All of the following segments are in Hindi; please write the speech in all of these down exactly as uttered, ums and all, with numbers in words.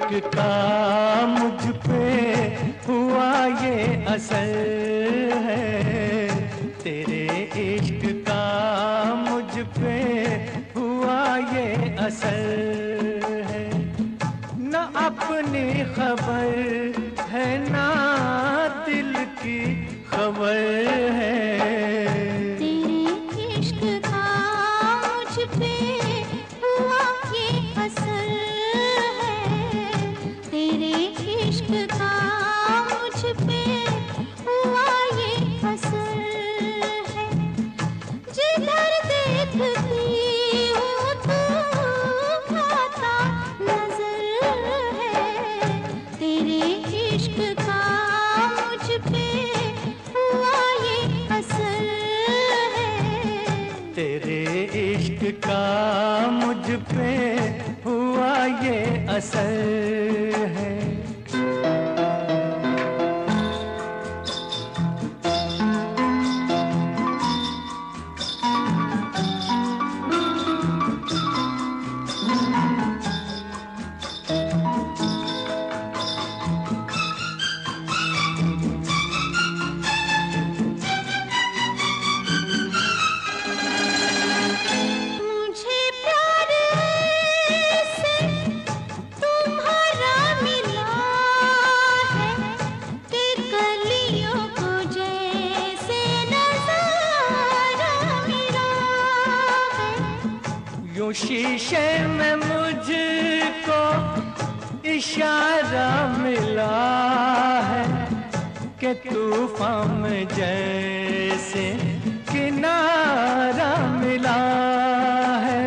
इश्क का मुझ पे हुआ ये असर है, तेरे इश्क का मुझ पे हुआ ये असर है। न अपनी खबर है ना दिल की खबर है, तेरे इश्क का मुझ पे हुआ ये असर है, तेरे इश्क का मुझ पे हुआ ये असर है। जिधर देखती हूँ तू खाता नजर है, तेरे इश्क का मुझ पे हुआ ये असर है, तेरे इश्क का मुझ पे हुआ ये असर है। मुझे प्यार से तुम्हारा मिला है कि कलियों को जैसे नजारा मिला है। यूं शीशे में मुझको इशारा मिला है कि तूफान में जैसे किनारा मिला है।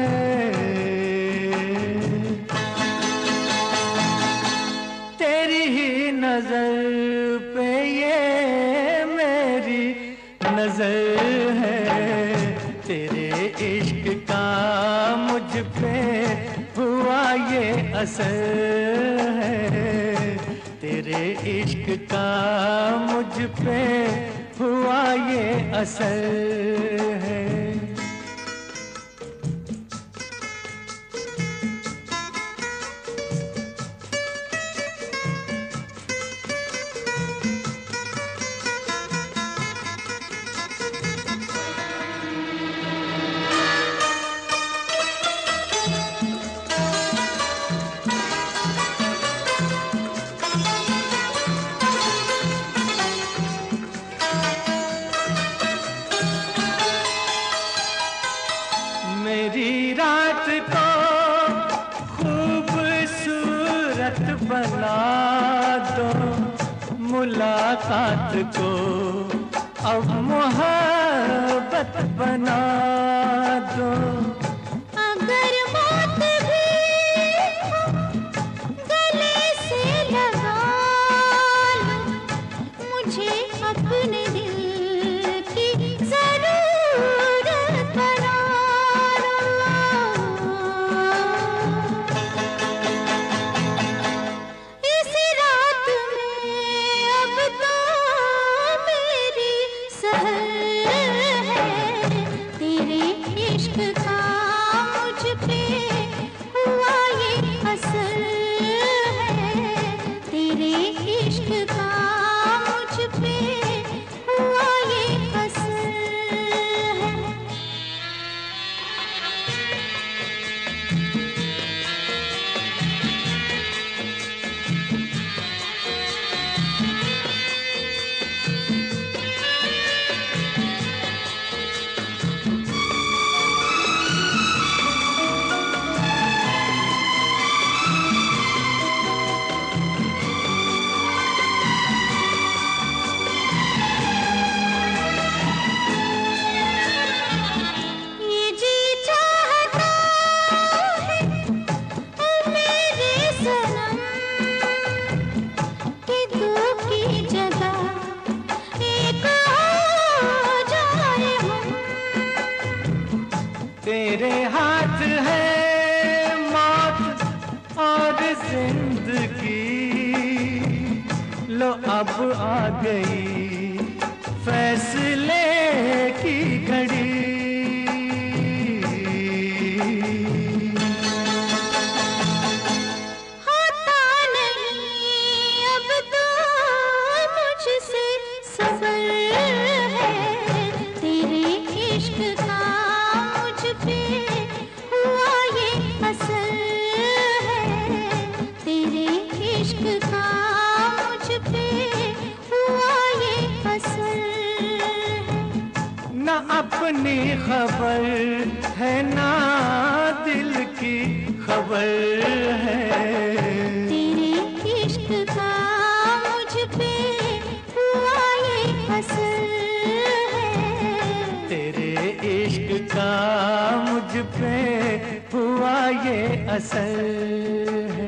तेरी ही नजर पे ये मेरी नजर है, तेरे इश्क का मुझ पे हुआ ये असर है, तेरे इश्क का मुझ पे हुआ ये असर है। मेरी रात को खूबसूरत बना दो, मुलाकात को अब मोहब्बत बना दो। अगर मौत भी हो गले से लगा लो, मुझे अपने दिल की जरूरत बना लो। इस रात में अब तो मेरी सहर है, तेरे इश्क का मुझ पे हुआ ये असर है, तेरे इश्क का मुझ पे हुआ ये असर है। ये जी चाहता है ओ मेरे सनम कि दो की जगह एक हो जाए हम। तेरे हाथ है मौत और जिंदगी, लो अब आ गई फैसले की घड़ी। होता खबर है ना दिल की खबर है। तेरे इश्क का मुझ पे हुआ ये असर है। तेरे इश्क का मुझ पे हुआ ये असर है।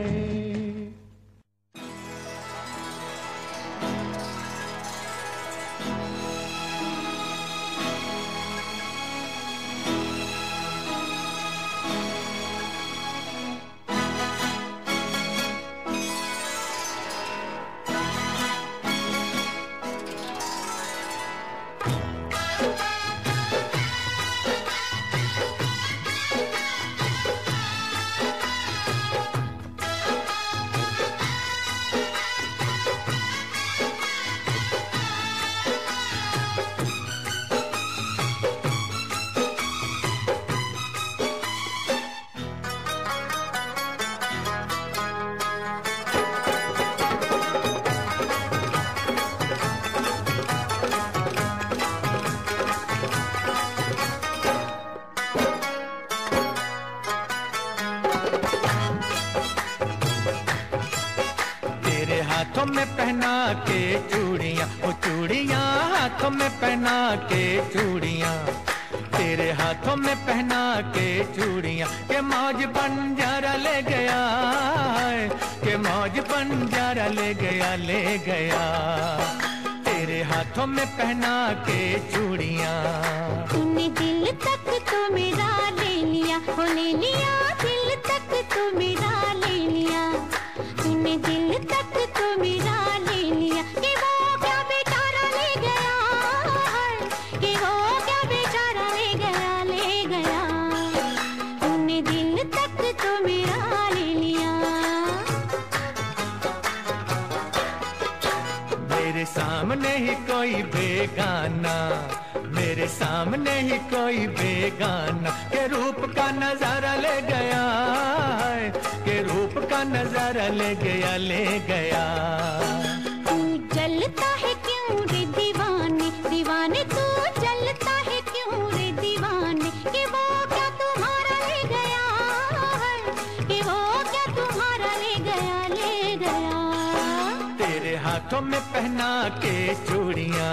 हाथों में पहना के चूड़ियां, वो चूड़ियां हाथों में पहना के चूड़ियां, तेरे हाथों में पहना के चूड़ियां, के मौज बंजारा ले गया है, के मौज बंजारा ले गया ले गया, तेरे हाथों में पहना के चूड़ियां। तूने दिल तक तो मेरा ले लिया, हो ले लिया, दिल तक तो मेरा ले लिया, तूने दिल तक तो मेरा ले लिया, कि वो क्या बेचारा ले गया है, कि वो क्या बेचारा ले गया ले गया, तूने दिल तक तो मेरा ले लिया। मेरे सामने ही कोई बेगाना, मेरे सामने ही कोई बेगाना, के रूप का नजारा ले गया है, के रूप का नजारा ले गया ले गया। तू जलता है क्यों रे दीवाने, दीवाने तू जलता है क्यों रे दीवाने, कि वो क्या तुम्हारा ले गया है, कि वो क्या तुम्हारा ले गया ले गया। तेरे हाथों में पहना के चूड़ियां,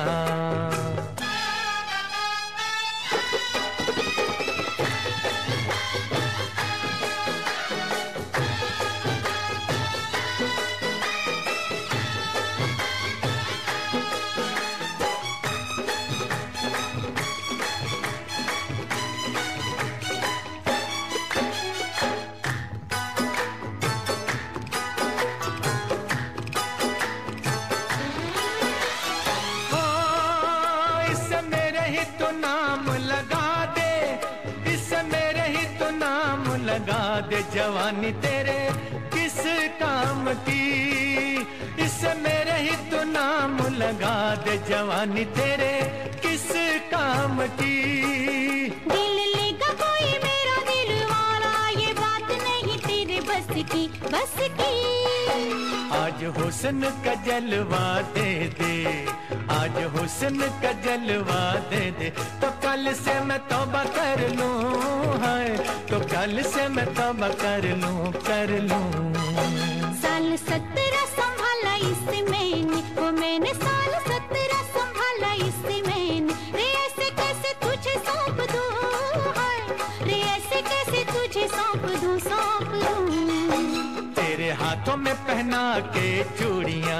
लगा दे जवानी तेरे किस काम की, इससे मेरे ही तो नाम लगा दे जवानी तेरे किस काम की। दिल लेगा कोई मेरा दिल वाला, ये बात नहीं तेरे बस की बस की। आज हुस्न का जलवा दे दे, आज हुस्न का जलवा दे दे, तो कल से मैं तौबा कर लूं, है तो कल से मैं तौबा कर लूं कर लूं। साल सत्रह संभाला इसे मैंने, वो मैंने साल सत्रह संभाला इसे मैंने, रे ऐसे कैसे तुझे सौंप दूं, रे ऐसे कैसे तुझे सौंप दूं सौंप दूं। तेरे हाथों में पहना के चूड़ियां,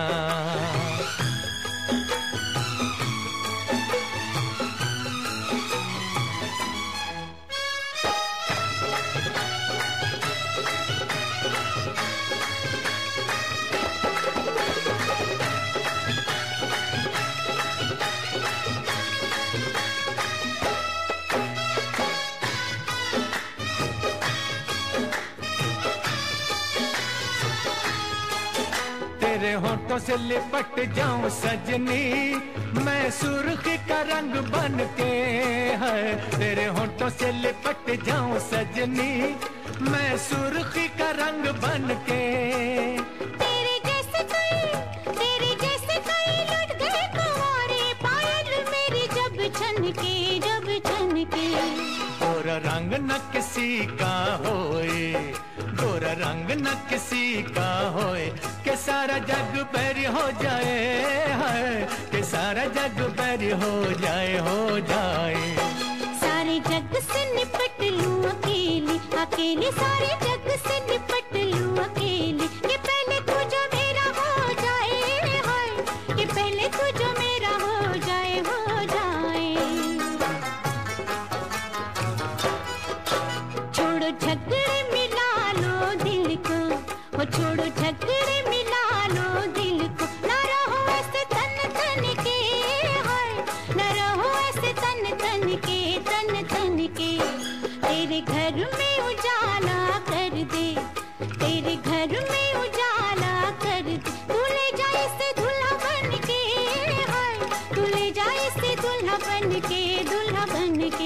तेरे होठों से लिपट जाऊं सजनी, मैं सुर्खी का रंग बन के, है तेरे होठों से लिपट जाऊं सजनी, मैं सुर्खी का रंग बन के। तेरे जैसे कई तेरे जैसे कई लुट गए कुंवारे, पायल मेरी जब छन के जब छन के। गोरा रंग न किसी का होए, गोरा रंग न किसी का होए, के सारा जग बैरी हो जाए, है के सारा जग बैरी हो जाए, हो जाए। सारे जग से निपट लूं अकेली, अकेली सारे जग से निपट लूं अकेली, कि पहले तू जो मेरा हो जाए, हाय कि पहले तू जो मेरा हो जाए, हो जाए। छोड़ो झगड़े मिला लो दिल को, वो छोड़ो झगड़े मिला लो दिल को, ना रहो ऐसे तन तन के, हाय ना रहो ऐसे तन तन के, तन तन के। तेरे घर में उजाला कर दे, तेरे घर में उजाला कर दे, तू ले जाए से दूल्हा बन के, हाय तू ले जाए से दूल्हा बन के, दूल्हा बन के।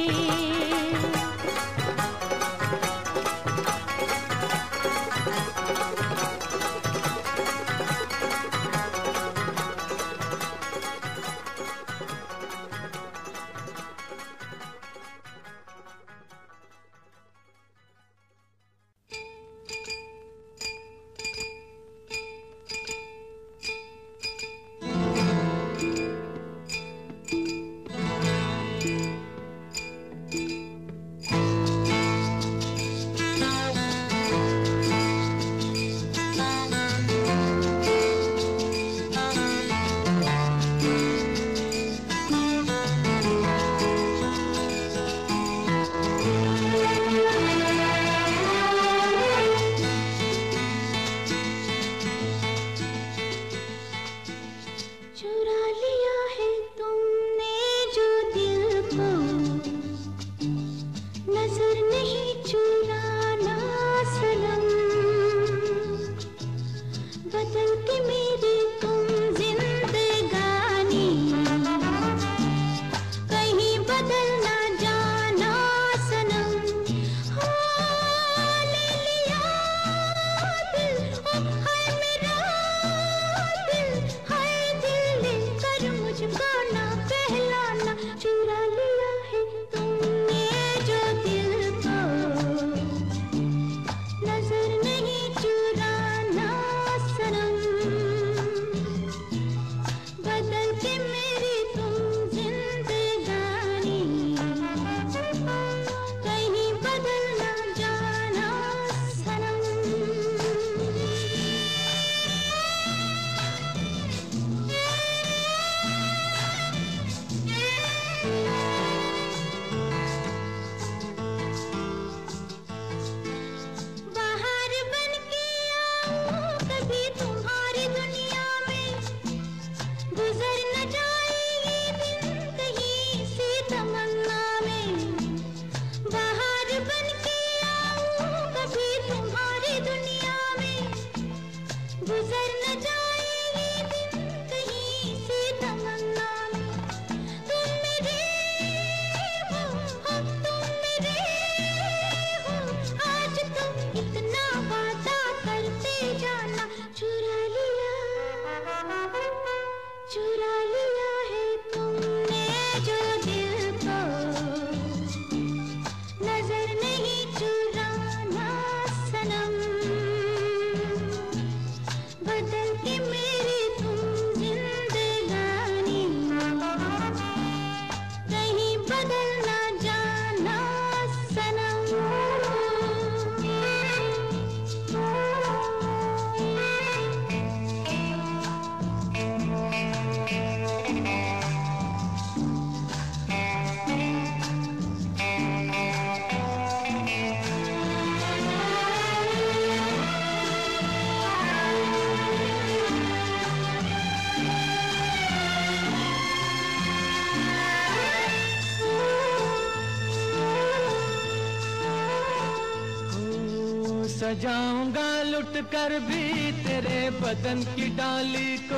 सजाऊंगा लुट कर भी तेरे बदन की डाली को,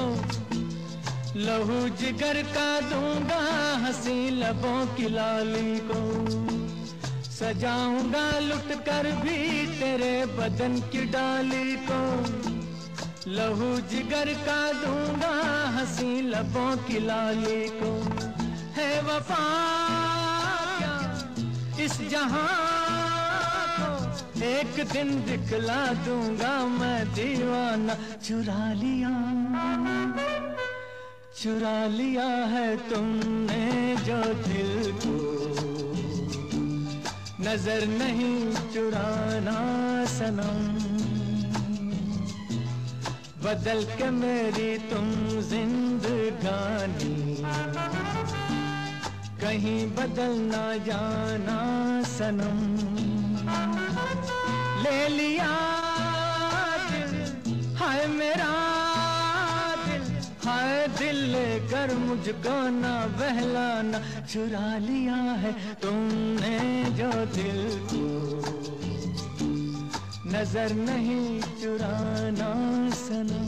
लहू जिगर का दूंगा हंसी लबों की लाली को। सजाऊंगा लुट कर भी तेरे बदन की डाली को, लहू जिगर का दूंगा हंसी लबों की लाली को। है वफा क्या इस जहां को एक दिन दिखला दूंगा मैं दीवाना। चुरा लिया चुरा लिया है तुमने जो दिल को, नजर नहीं चुराना सनम। बदल के मेरी तुम जिंदगानी, कहीं बदल ना जाना सनम। ले लिया दिल हाय मेरा दिल, हाय दिल लेकर मुझको ना बहलाना। चुरा लिया है तुमने जो दिल को, नजर नहीं चुराना सनम।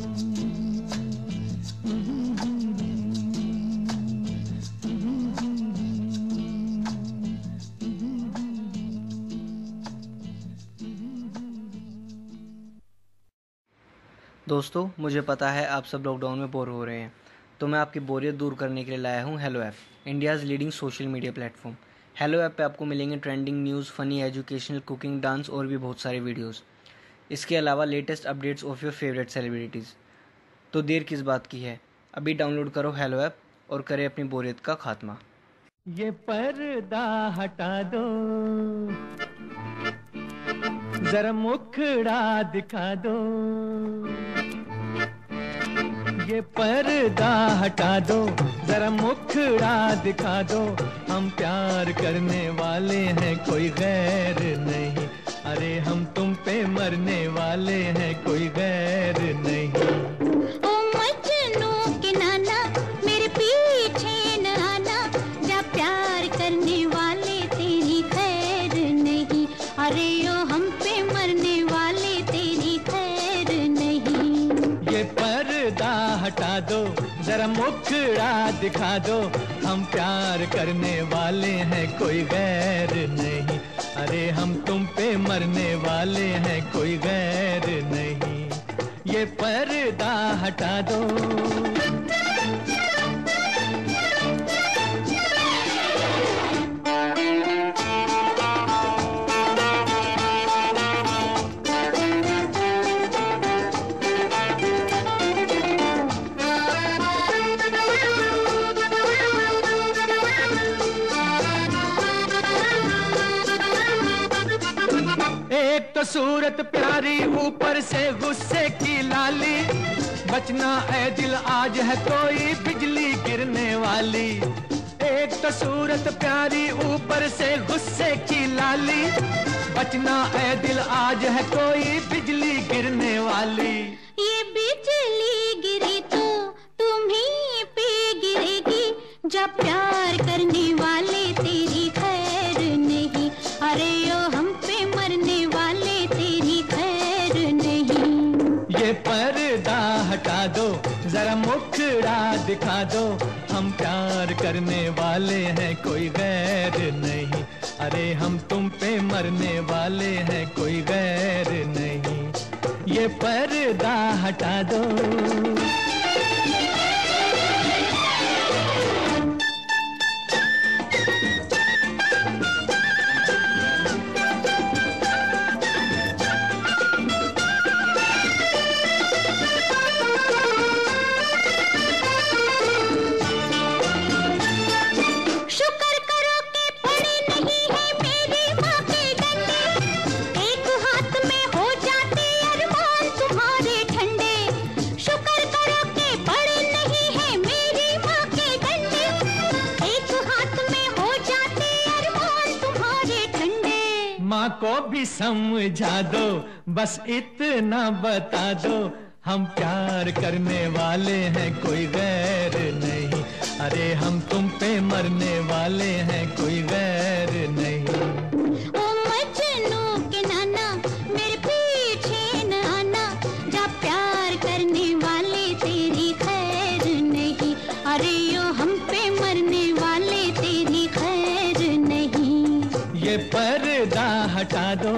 दोस्तों, मुझे पता है आप सब लॉकडाउन में बोर हो रहे हैं, तो मैं आपकी बोरियत दूर करने के लिए लाया हूँ hello app, India's leading social media platform. Hello app पे आपको मिलेंगे trending news, funny, educational, cooking, dance और भी बहुत सारे वीडियोस। इसके अलावा latest updates of your favourite celebrities. तो देर किस बात की है, अभी डाउनलोड करो हेलो ऐप और करें अपनी बोरियत का खात्मा। ये पर्दा हटा दो, जरा मुखड़ा दिखा दो। ये पर्दा हटा दो, जरा मुखड़ा दिखा दो। हम प्यार करने वाले हैं, कोई गैर नहीं। अरे हम तुम पे मरने वाले हैं, कोई गैर नहीं। ओ मजनू के नाना मेरे पीछे न आना, जा प्यार करने वाले तेरी खैर नहीं। अरे ओ हम पे मरने वाले तेरी खैर नहीं। ये पर्दा हटा दो, जरा मुखड़ा दिखा दो। हम प्यार करने वाले हैं, कोई गैर नहीं। अरे हम तुम पे मरने वाले हैं, कोई गैर नहीं। ये पर्दा हटा दो। एक तो सूरत प्यारी, ऊपर से गुस्से की लाली। बचना ऐ दिल आज है कोई बिजली गिरने वाली। एक तो सूरत प्यारी, ऊपर से गुस्से की लाली। बचना ऐ दिल आज है कोई बिजली गिरने वाली। ये बिजली गिरी तो तुम्हीं पे गिरेगी, जब प्यार करने वाले तेरी खैर नहीं। अरे ओ हम पे मरने वाले तेरी खैर नहीं। ये पर्दा हटा दो, जरा मुखड़ा दिखा दो। हम प्यार करने वाले हैं, कोई गैर नहीं। अरे हम तुम पे मरने वाले हैं, कोई गैर नहीं। ये पर्दा हटा दो। माँ को भी समझा दो, बस इतना बता दो। हम प्यार करने वाले हैं, कोई गैर नहीं। अरे हम तुम पे मरने वाले हैं, कोई गैर नहीं। ओ मजनू के नाना मेरे पीछे न आना, जा प्यार करने वाले तेरी खैर नहीं। अरे ओ हम पे मरने वाले तेरी खैर नहीं। ये पर्दा हटा दो।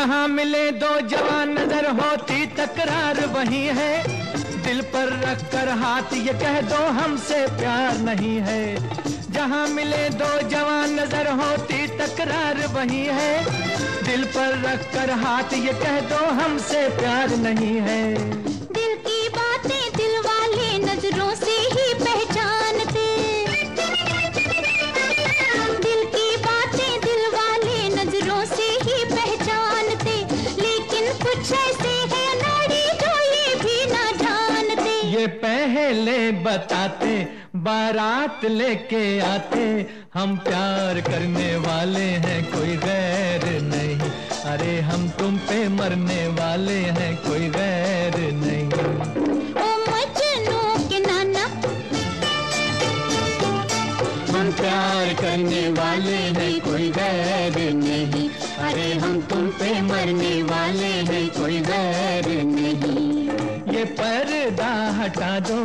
जहाँ मिले दो जवान नजर होती तकरार वही है, दिल पर रख कर हाथ ये कह दो हमसे प्यार नहीं है। जहाँ मिले दो जवान नजर होती तकरार वही है, दिल पर रख कर हाथ ये कह दो हमसे प्यार नहीं है। दिल की बातें दिल वाले नजरों से ही पहचानते, दिल की बातें दिल वाले नजरों से ही पहचानते, लेकिन कुछ ऐसे हैं नाड़ी जो ये भी ना जानते। ये पहले बताते बारात लेके आते, हम प्यार करने वाले हैं कोई गैर नहीं, अरे हम तुम पे मरने वाले हैं कोई गैर नहीं। ओ मजनू के नाना, हम प्यार करने वाले हैं कोई गैर नहीं, अरे हम तुम पे मरने वाले हैं कोई गैर नहीं। ये पर्दा हटा दो।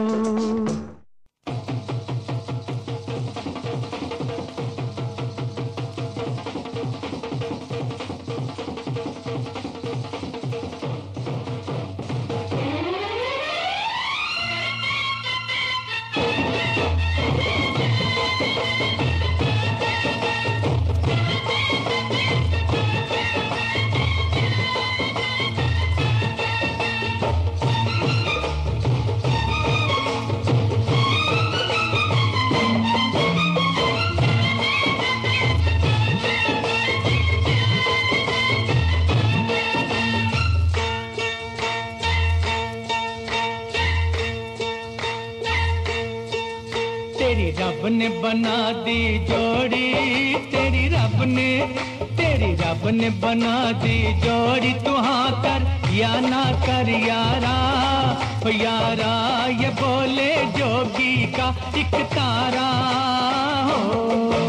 तेरी रब ने बना दी जोड़ी, तेरी रब ने तेरी रब ने बना दी जोड़ी, तू हाँ कर या ना कर यारा, ओ यारा ये बोले जोगी का एक तारा हो।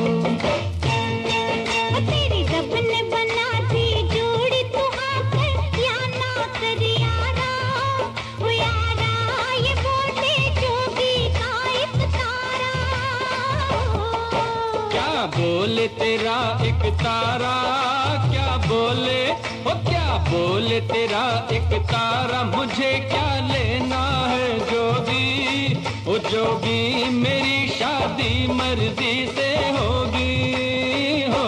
तेरी रब ने बना दी जोड़ी, तू हाँ कर या ना कर यारा, ओ यारा ये बोले जोगी का एक तारा हो। क्या बोले तेरा एक तारा, क्या बोले ओ क्या बोले तेरा एक तारा, मुझे क्या लेना है जोगी, ओ जोगी मेरी शादी मर्जी से होगी हो।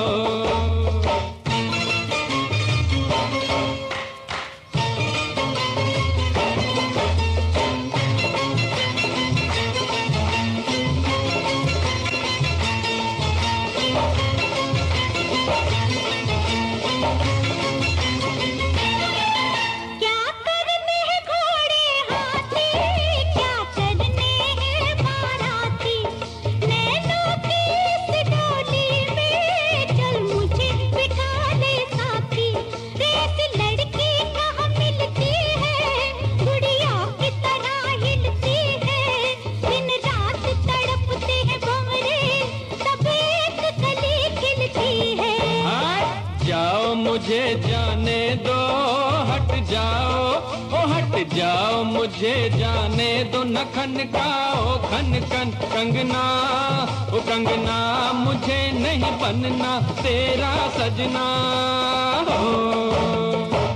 मुझे जाने दो, हट जाओ ओ हट जाओ, मुझे जाने दो, न खनकाओ खन खन कंगना, ओ कंगना मुझे नहीं बनना तेरा सजना हो।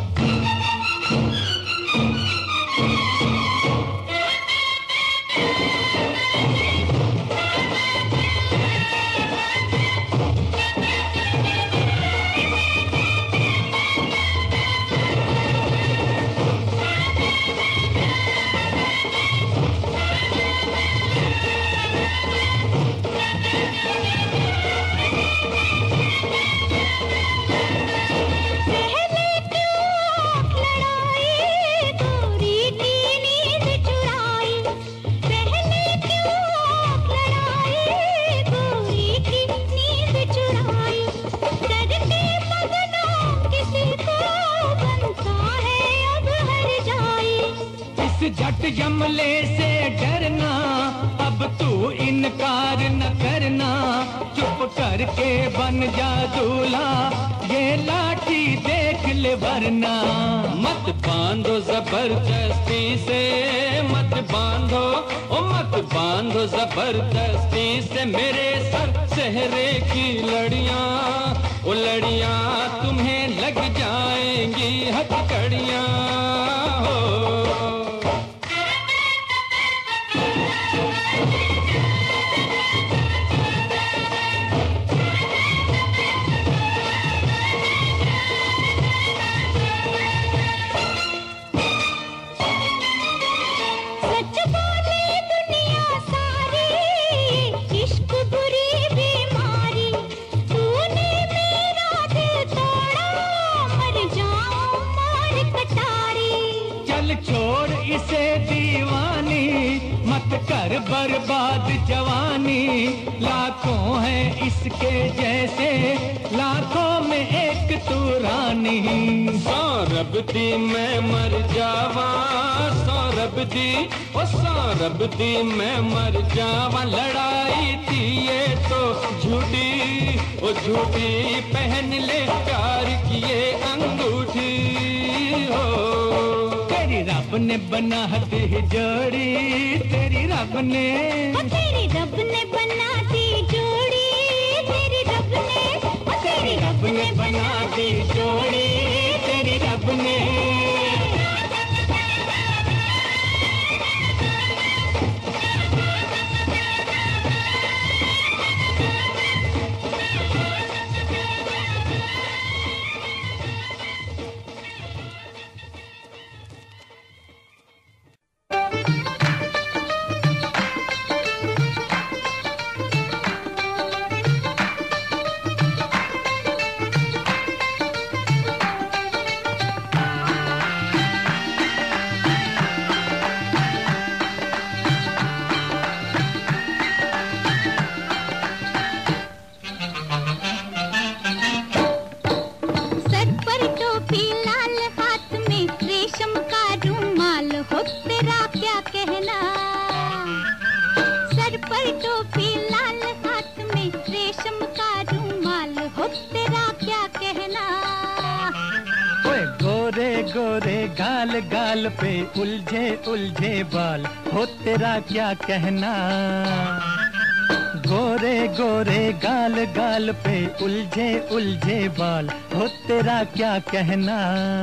झट जमले से डरना, अब तू इनकार न करना, चुप करके बन जा दूल्हा, ये लाठी देख ले वरना। मत बांधो जबरदस्ती से, मत बांधो ओ मत बांधो जबरदस्ती से, मेरे सर सेहरे की लड़ियां, ओ लड़ियां तुम्हें लग जाएंगी हथकड़ियां हो। इसे दीवानी मत कर बर्बाद जवानी, लाखों है इसके जैसे लाखों में एक तू रानी। सौरभ दी मैं मर जावा, सौरभ दी ओ सौरभ दी मैं मर जावा, लड़ाई थी ये तो झूठी ओ झूठी, पहन ले प्यार किए अंगूठी हो। तेरी रब ने बना दी जोड़ी, तेरी रब ने तेरी रब ने बना दी जोड़ी, तेरी रब ने तेरी रब ने बना दी जोड़ी, तेरी रब ने। गोरे गाल गाल पे उलझे उलझे बाल, हो तेरा क्या कहना। गोरे गोरे गाल गाल पे उलझे उलझे बाल, हो तेरा क्या कहना।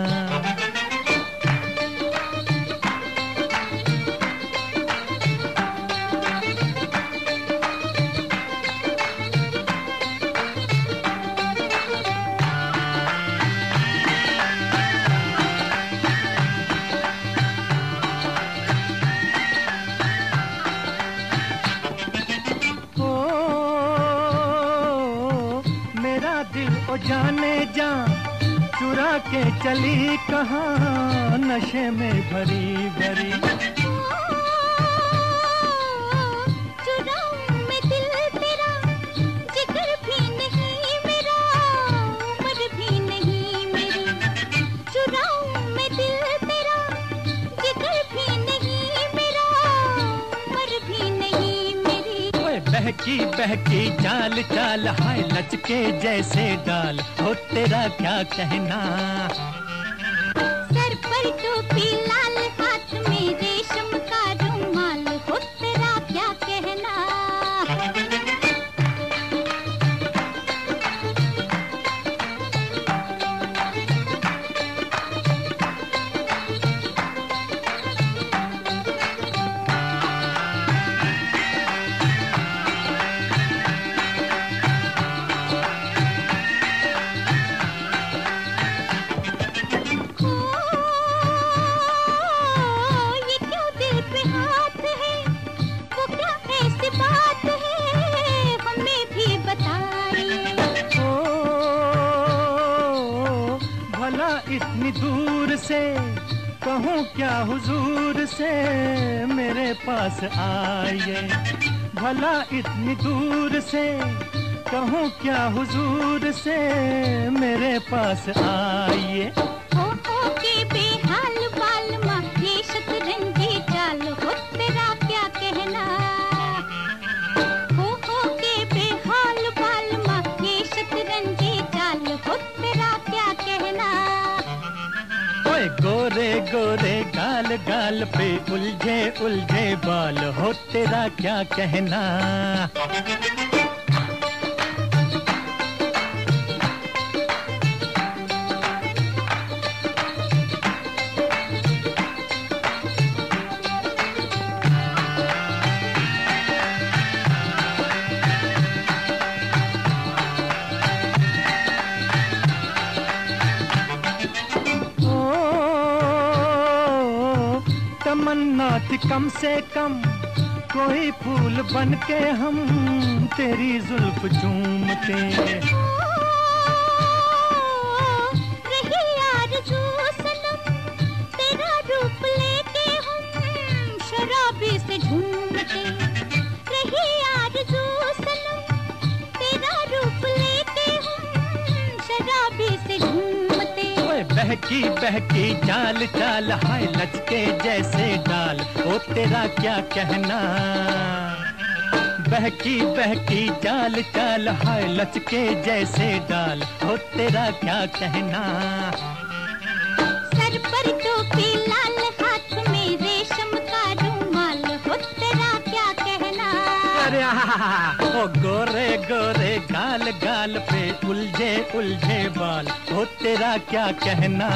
जाने जा चुरा के चली कहाँ, नशे में भरी भरी। चुराऊं मैं दिल तेरा, जिगर भी नहीं मेरा, उम्र भी नहीं मेरी। चुराऊं मैं दिल तेरा, जिगर भी नहीं मेरा, उम्र भी नहीं मेरी। ओए बहकी बहकी चाल चाल, हाय लचके जैसे डाल, हो तेरा क्या कहना। सर पर टोपी लाल, हाथ में रेशम का रुमाल, हो तेरा क्या कहना। इतनी दूर से कहूँ क्या हुजूर से, मेरे पास आइए। भला इतनी दूर से कहूँ क्या हुजूर से, मेरे पास आइए। हो हो के बेहाल बाल माँ, ये शतरंजी चाल, हो तेरा क्या कहना। हो हो के बेहाल बाल माँ, ये शतरंजी चाल, हो तेरा क्या कहना। ओए गोरे गोरे गाल गाल पे उलझे उलझे बाल, हो तेरा क्या कहना। कम से कम कोई फूल बन के हम तेरी जुल्फ चूमते। रही आरज़ू सनम तेरा रूप लेके हम शराबी से झूमते। रही आरज़ू सनम तेरा रूप लेके हम शराबी से झूमते। ओए बहकी बहकी चाल चाल हाय लचके जैसे डाल, ओ तेरा क्या कहना। बहकी बहकी चाल चाल हाय लचके जैसे डाल, ओ तेरा क्या कहना। सर पर टोपी लाल हाथ में रेशम का रुमाल, हो तेरा क्या कहना। अरे आहा, ओ गोरे गोरे गाल गाल पे उलझे उलझे बाल, ओ तेरा क्या कहना।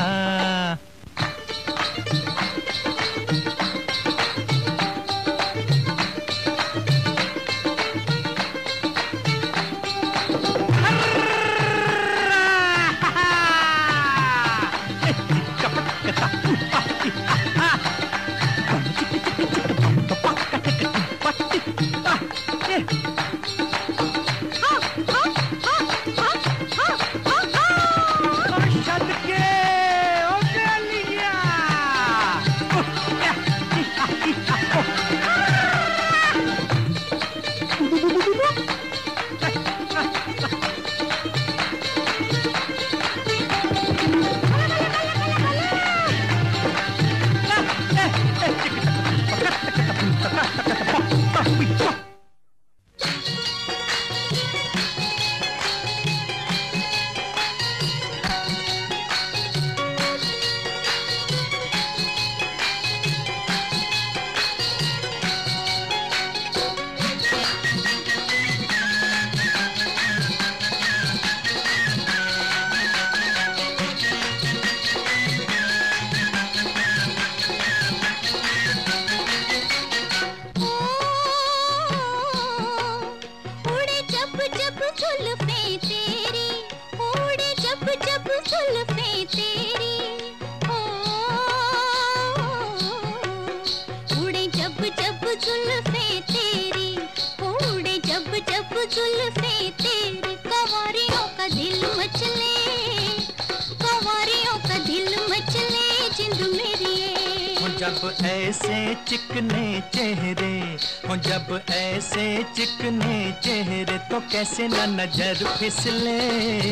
जब ऐसे चिकने चेहरे हो, जब ऐसे चिकने चेहरे, तो कैसे न नजर फिसले,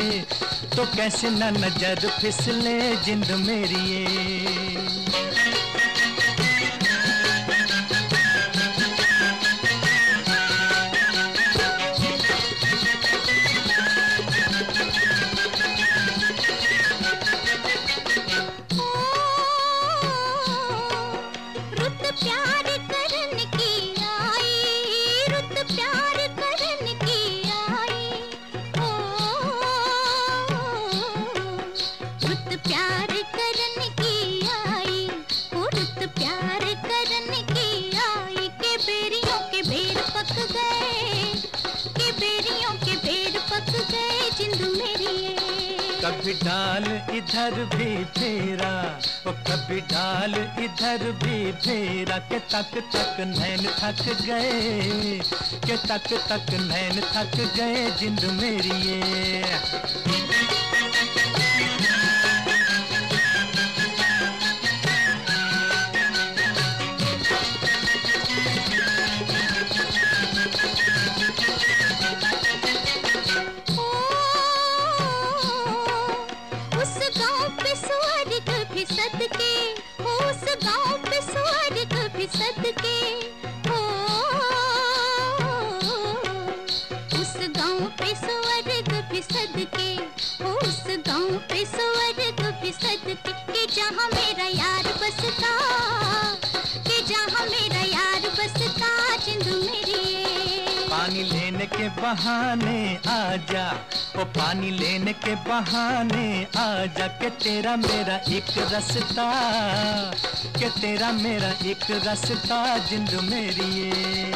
तो कैसे न नजर फिसले जिंद मेरी ये। कभी डाल इधर भी फेरा, ओ कभी डाल इधर भी फेरा, के तक तक नैन थक गए, के तक तक नैन थक गए जिंद मेरी ये। जहाँ मेरा यार बसता, कि जहाँ मेरा यार बसता जिंद मेरी। पानी लेने के बहाने आजा, ओ पानी लेने के बहाने आजा, के तेरा मेरा एक रास्ता, के तेरा मेरा एक रास्ता जिंद मेरी ये।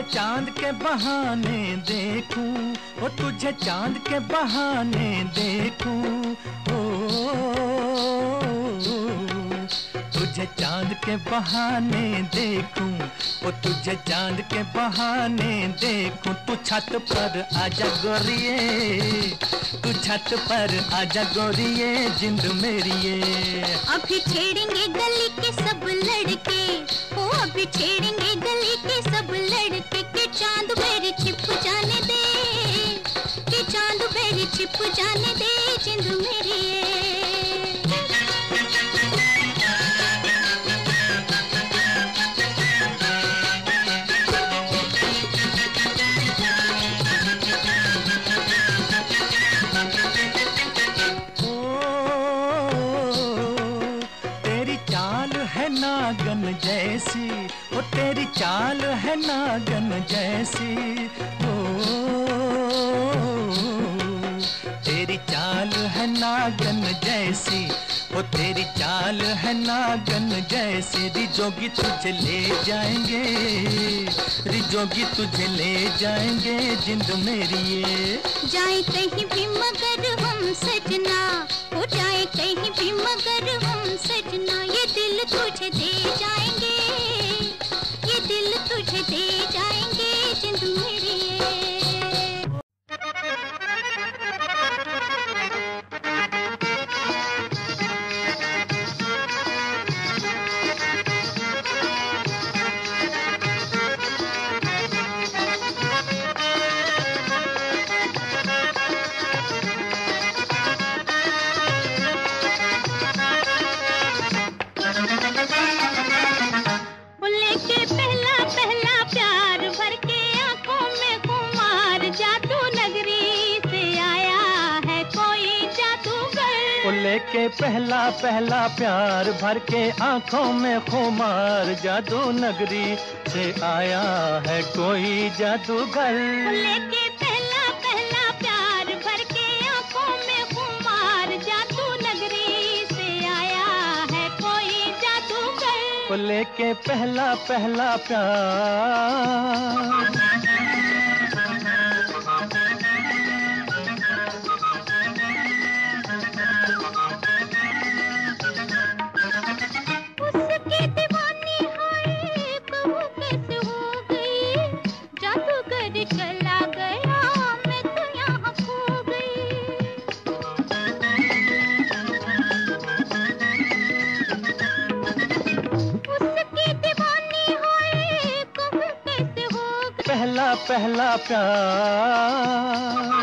तुझे चांद के बहाने देखूं, ओ तुझे चांद के बहाने देखूं, ओ तुझे चांद के बहाने देखूं, ओ तुझे चांद के बहाने देखूं। तू छत पर आजा गोरिये, तू छत पर आजा गोरिये, जिंद मेरिये। अभी छेड़ेंगे गली के सब लड़के, ओ अभी छेड़ेंगे गली के सब लड़के, के चांद मेरी छिप जाने दे, के चांद मेरी छिप जाने दे, जिंद मेरिये। नागन जैसी, ओ तेरी चाल है नागन जैसी, ओ तेरी चाल है नागन जैसी, ओ तेरी चाल है नागन जैसी। रिजोगी तुझे ले जाएंगे, रिजोगी तुझे ले जाएंगे, जिंद मेरिये। जाए कहीं भी मगर हम सजना, हो जाए कहीं भी मगर हम सजना, ये दिल तुझे दे जाएंगे, ये दिल तुझे दे जाएंगे, जिंद मेरिये। लेके पहला पहला प्यार भर के आंखों में खुमार, जादू नगरी से आया है कोई जादूगर। लेके पहला पहला प्यार भर के आंखों में खुमार, जादू नगरी से आया है कोई जादूगर। लेके पहला पहला प्यार चला गया, मैं तो यहाँ खो गई। उसकी दीवानी होए, कहूँ कैसे हो गई। पहला पहला प्यार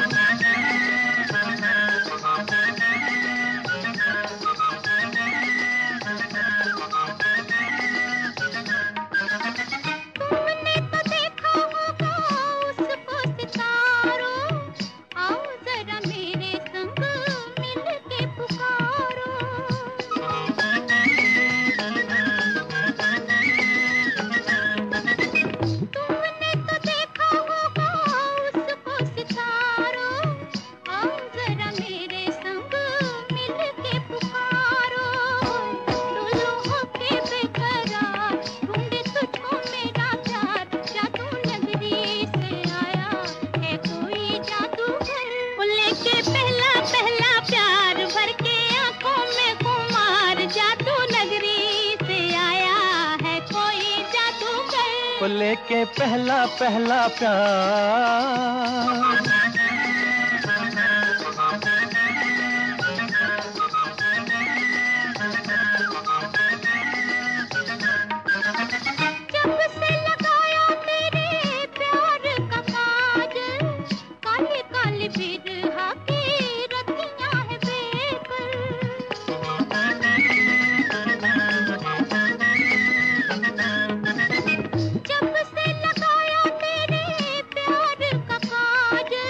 लेके पहला पहला प्यार जब से लगाया तेरे प्यार का काज, काली काली बिरहा की रतियां है बेकर। जब से लगाया तेरे प्यार का काज,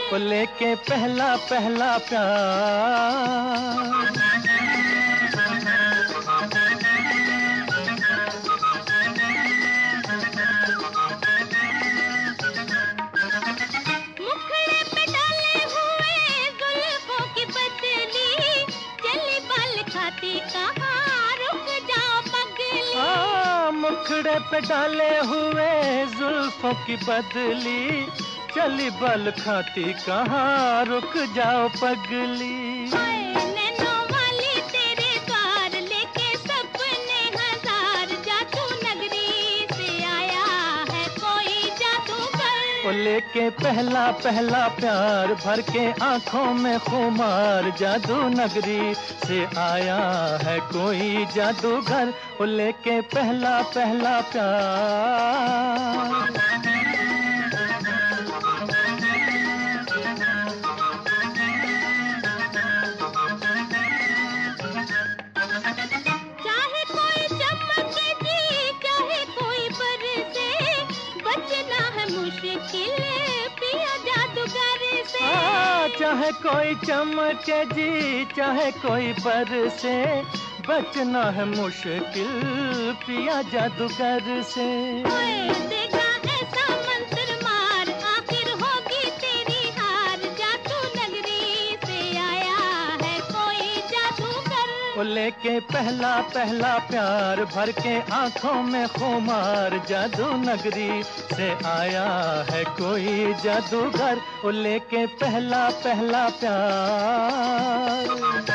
वो लेके पहला पहला प्यार। मुखड़े पे डाले हुए जुल्फों की बदली, चली बाल खाती कहाँ रुक जाओ पगली। हाँ, मुखड़े पे डाले हुए जुल्फों की बदली, चली बल खाती कहाँ रुक जाओ पगली। हाय नैनों वाली तेरे द्वार लेके सपने हजार, जादू नगरी से आया है कोई जादूगर। वो लेके पहला पहला प्यार, भर के आंखों में खुमार, जादू नगरी से आया है कोई जादूगर। वो लेके पहला पहला प्यार। चाहे कोई चमके जी, चाहे कोई बरसे, बचना है मुश्किल पिया जादूगर से। हाँ, चाहे कोई चमके जी, चाहे कोई बरसे, बचना है मुश्किल पिया जादूगर से। कोई देगा ऐसा मंत्र मार, आखिर होगी तेरी हार, जादू नगरी से आया है कोई जादूगर। वो लेके पहला पहला प्यार, भर के आंखों में खुमार, जादू नगरी से आया है कोई जादूगर। वो लेके पहला पहला प्यार।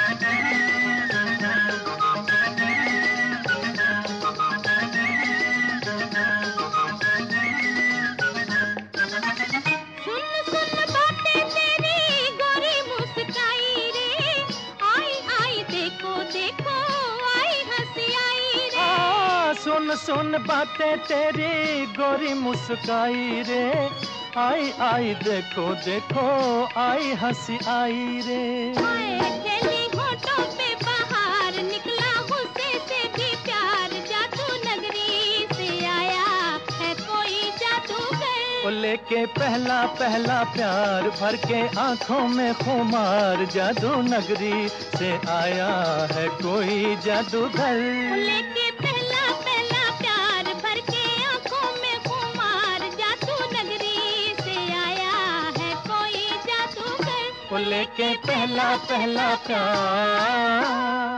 सुन सुन बातें तेरी गोरी मुस्काई रे, आई आई देखो देखो आई हंसी आई रे। आ, सुन सुन बातें तेरी गोरी मुस्काई रे, आई आई देखो देखो आई हंसी आई रे। हाय खेली होठों पे बाहर, निकला गुस्से से भी प्यार, जादू नगरी से आया है कोई जादूगर। वो लेके पहला पहला प्यार, भर के आंखों में खुमार, जादू नगरी से आया है कोई जादूगर। लेके पहला पहला प्यार, भर के आंखों में खुमार, जादू नगरी से आया है कोई जादूगर। वो लेके पहला पहला प्यार।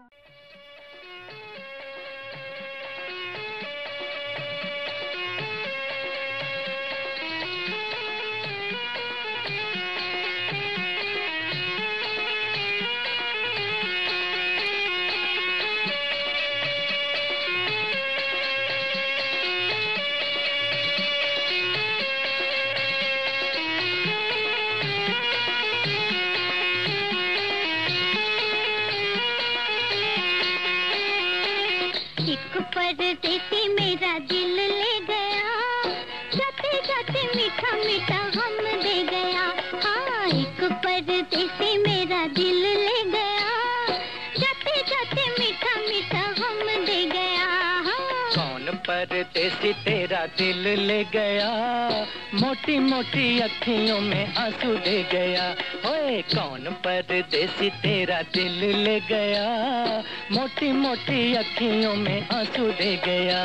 एक परदेसी मेरा दिल ले गया, जाते जाते मीठा मीठा हम दे गया। हाँ, एक परदेसी मेरा दिल ले गया, जाते जाते मीठा मीठा हम दे गया। हाँ। कौन परदेसी तेरा दिल ले गया, मोटी मोटी अखियों में आंसू दे गया। ओए कौन परदेसी तेरा दिल ले गया, मोटी मोटी अखियों में आंसू दे गया।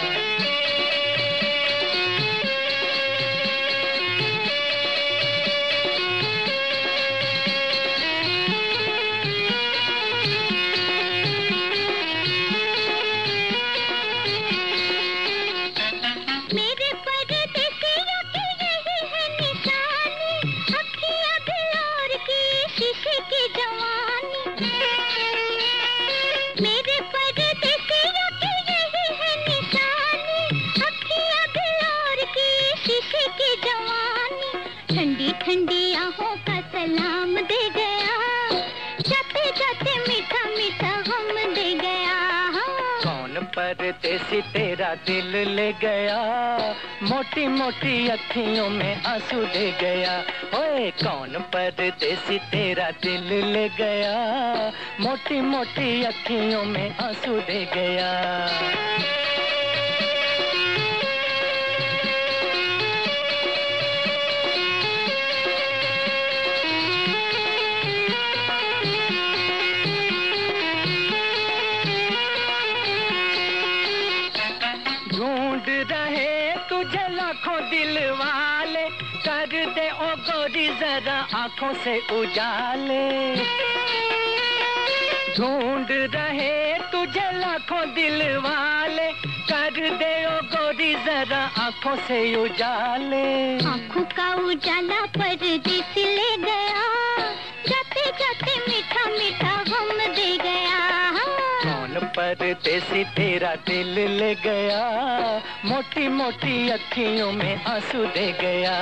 मेरे परदेसियों की यही है निशानी, अखियाँ बिलोर की शीशे की जवानी। मेरे परदेसियों की यही है निशानी, अखियाँ बिलोर की शीशे की जवानी। ठंडी ठंडी आहों का सलाम दे गया, जाते जाते मीठा मीठा हम दे गया। कौन परदेसी तेरा दिल ले गया, मोटी मोटी अखियों में आंसू दे गया। ओए कौन परदेसी तेरा दिल ले गया, मोटी मोटी अखियों में आंसू दे गया। दिल वाले, कर दे ओ गोरी जरा आंखों से उजाले। ढूंढ रहे तुझे लाखों दिल वाले, कर दे ओ गोरी जरा आंखों से उजाले। आंखों का उजाला परदेसी ले गया, जाते जाते मीठा मीठा गम दे गया। कौन परदेसी तेरा दिल ले गया, मोटी मोटी अखियों में आंसू दे गया।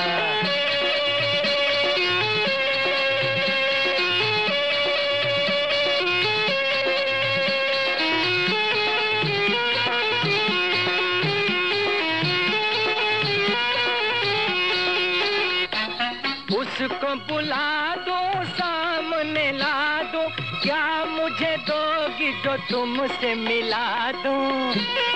उसको बुला दो, सामने ला दो, क्या मुझे दोगी जो तुमसे मिला दूं।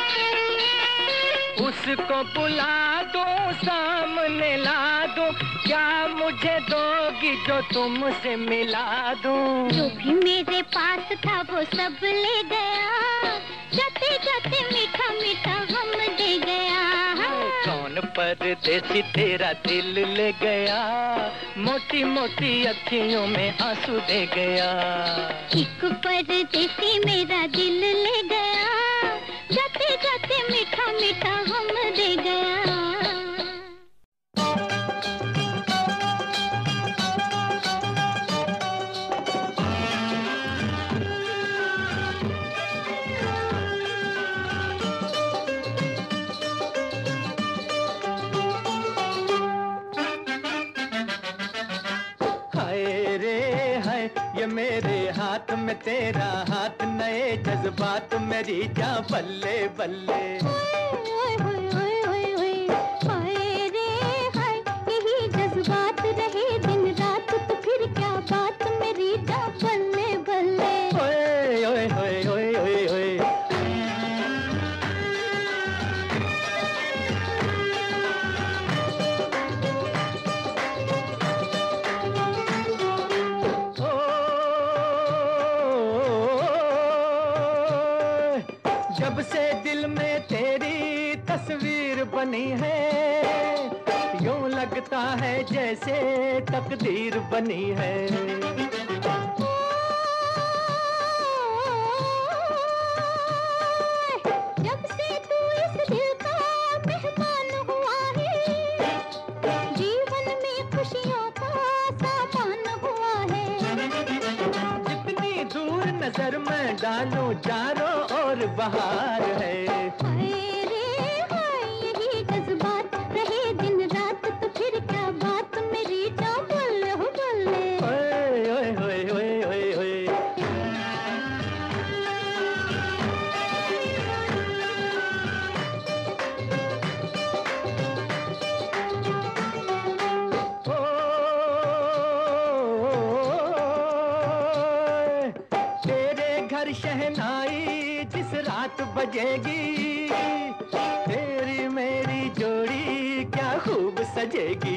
उसको बुला दो, सामने ला दो, क्या मुझे दोगी जो तुमसे मिला दूं। जो भी मेरे पास था वो सब ले गया, जाते जाते मीठा मीठा गम दे गया। कौन परदेसी तेरा दिल ले गया, मोटी मोटी अखियों में आंसू दे गया। एक परदेसी मेरा दिल ले गया, जाते जाते मीठा मीठा गम दे गया। ये मेरे हाथ में तेरा हाथ, नए जज्बात मेरी जा बल्ले बल्ले। ओए ओए ओए ओए ओए, हाय रे हाय, यही जज्बात रहे दिन रात, तो फिर क्या बात मेरी जा बल्ले बल्ले। ओए ओए ओए ओए ओए ओए। जब से दिल में तेरी तस्वीर बनी है, यूं लगता है जैसे तकदीर बनी है। जब से तू इस दिल का मेहमान हुआ है, जीवन में खुशियों का सामान हुआ है। जितनी दूर नजर में डालूं चारों ओर बहार है। हाय रे हाय, यही जज्बात रहे दिन रात, तो फिर क्या बात मेरी जा बल्ले हो बल्ले। ओए ओए ओए ओए ओए ओए। शहनाई जिस रात बजेगी, तेरी मेरी जोड़ी क्या खूब सजेगी।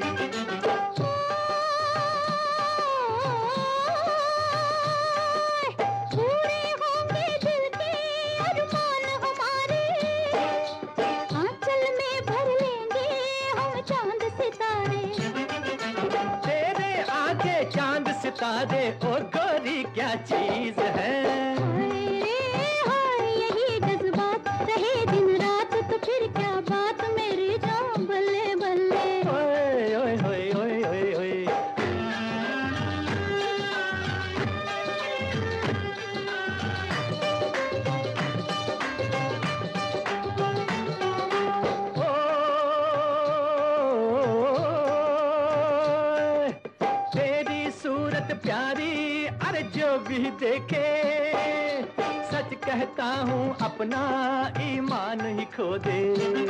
पूरे होंगे दिल के अरमान हमारे, आंचल में भर लेंगे हम चांद सितारे। तेरे आगे चांद सितारे ओ गोरी क्या चीज है। प्यारी अरे जो भी देखे, सच कहता हूँ अपना ईमान ही खो दे।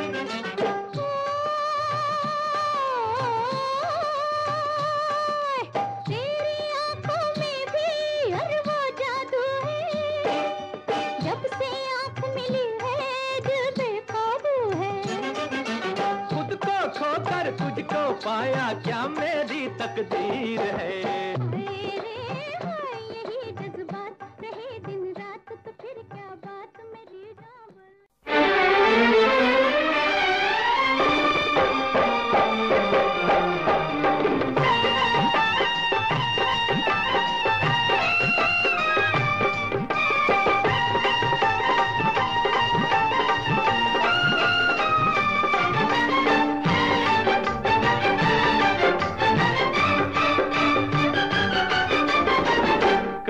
तेरी आंखों में भी हर वो जादू है, जब से आंख मिली है दिल बेकाबू है। खुद को खोकर तुझको पाया क्या मेरी तकदीर है।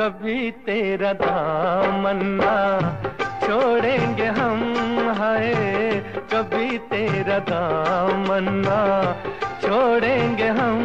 कभी तेरा दामन ना छोड़ेंगे हम, हाय कभी तेरा दामन ना छोड़ेंगे हम।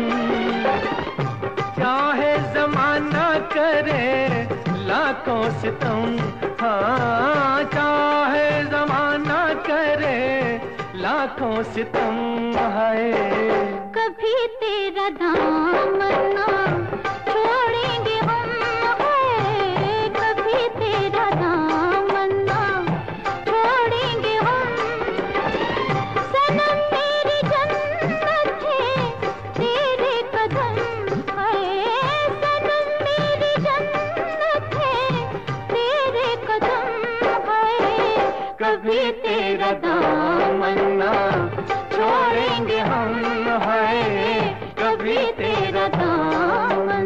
चाहे जमाना करे लाखों सितम, हाँ चाहे जमाना करे लाखों सितम, हाय कभी तेरा दामन ना छोड़ेंगे हम, हाय कभी तेरा दामन ना छोड़ेंगे हम। सनम मेरी जन्नत है तेरे कदम, हाय सनम मेरी जन्नत है तेरे कदम, हाय कभी तेरा दामन ना छोड़ेंगे हम, हाय कभी तेरा दामन।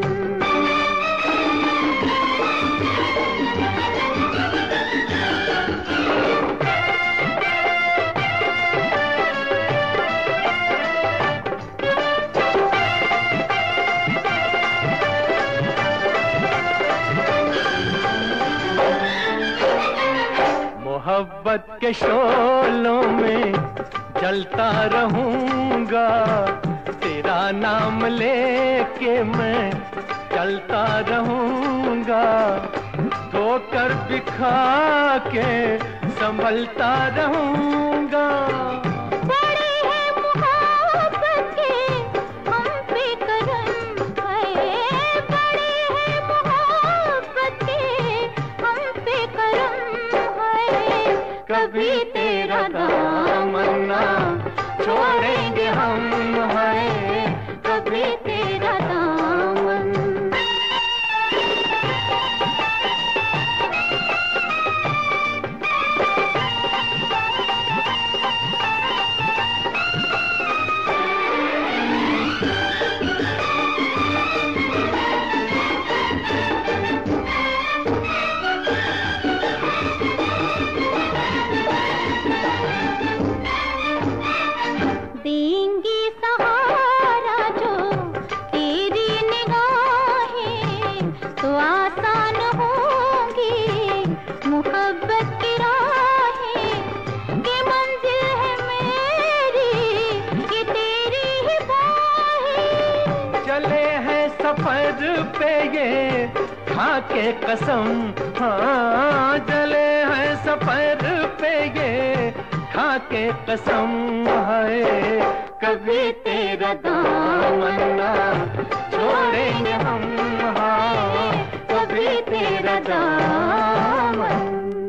मोहब्बत के शोलों में जलता रहूंगा, तेरा नाम लेके मैं चलता रहूंगा। ठोकर बिखा के संभलता रहूंगा। बड़े हैं मोहब्बत के हम पे करम, हाय बड़े हैं मोहब्बत के हम पे करम, हाय कभी तेरा दामन ना छोड़ेंगे हम, हाय कभी तेरा दामन। देंगी सहारा जो तेरी निगाहें, तो आसान होंगी मोहब्बत की राहें। कि मंजिल है मेरी ये तेरी ही बाहें। चले हैं सफर पे ये खा के कसम, हाँ चले हैं सफर पे ये खा के कसम, है कभी तेरा दामन ना छोड़ेंगे हम, हाँ कभी तेरा दामन।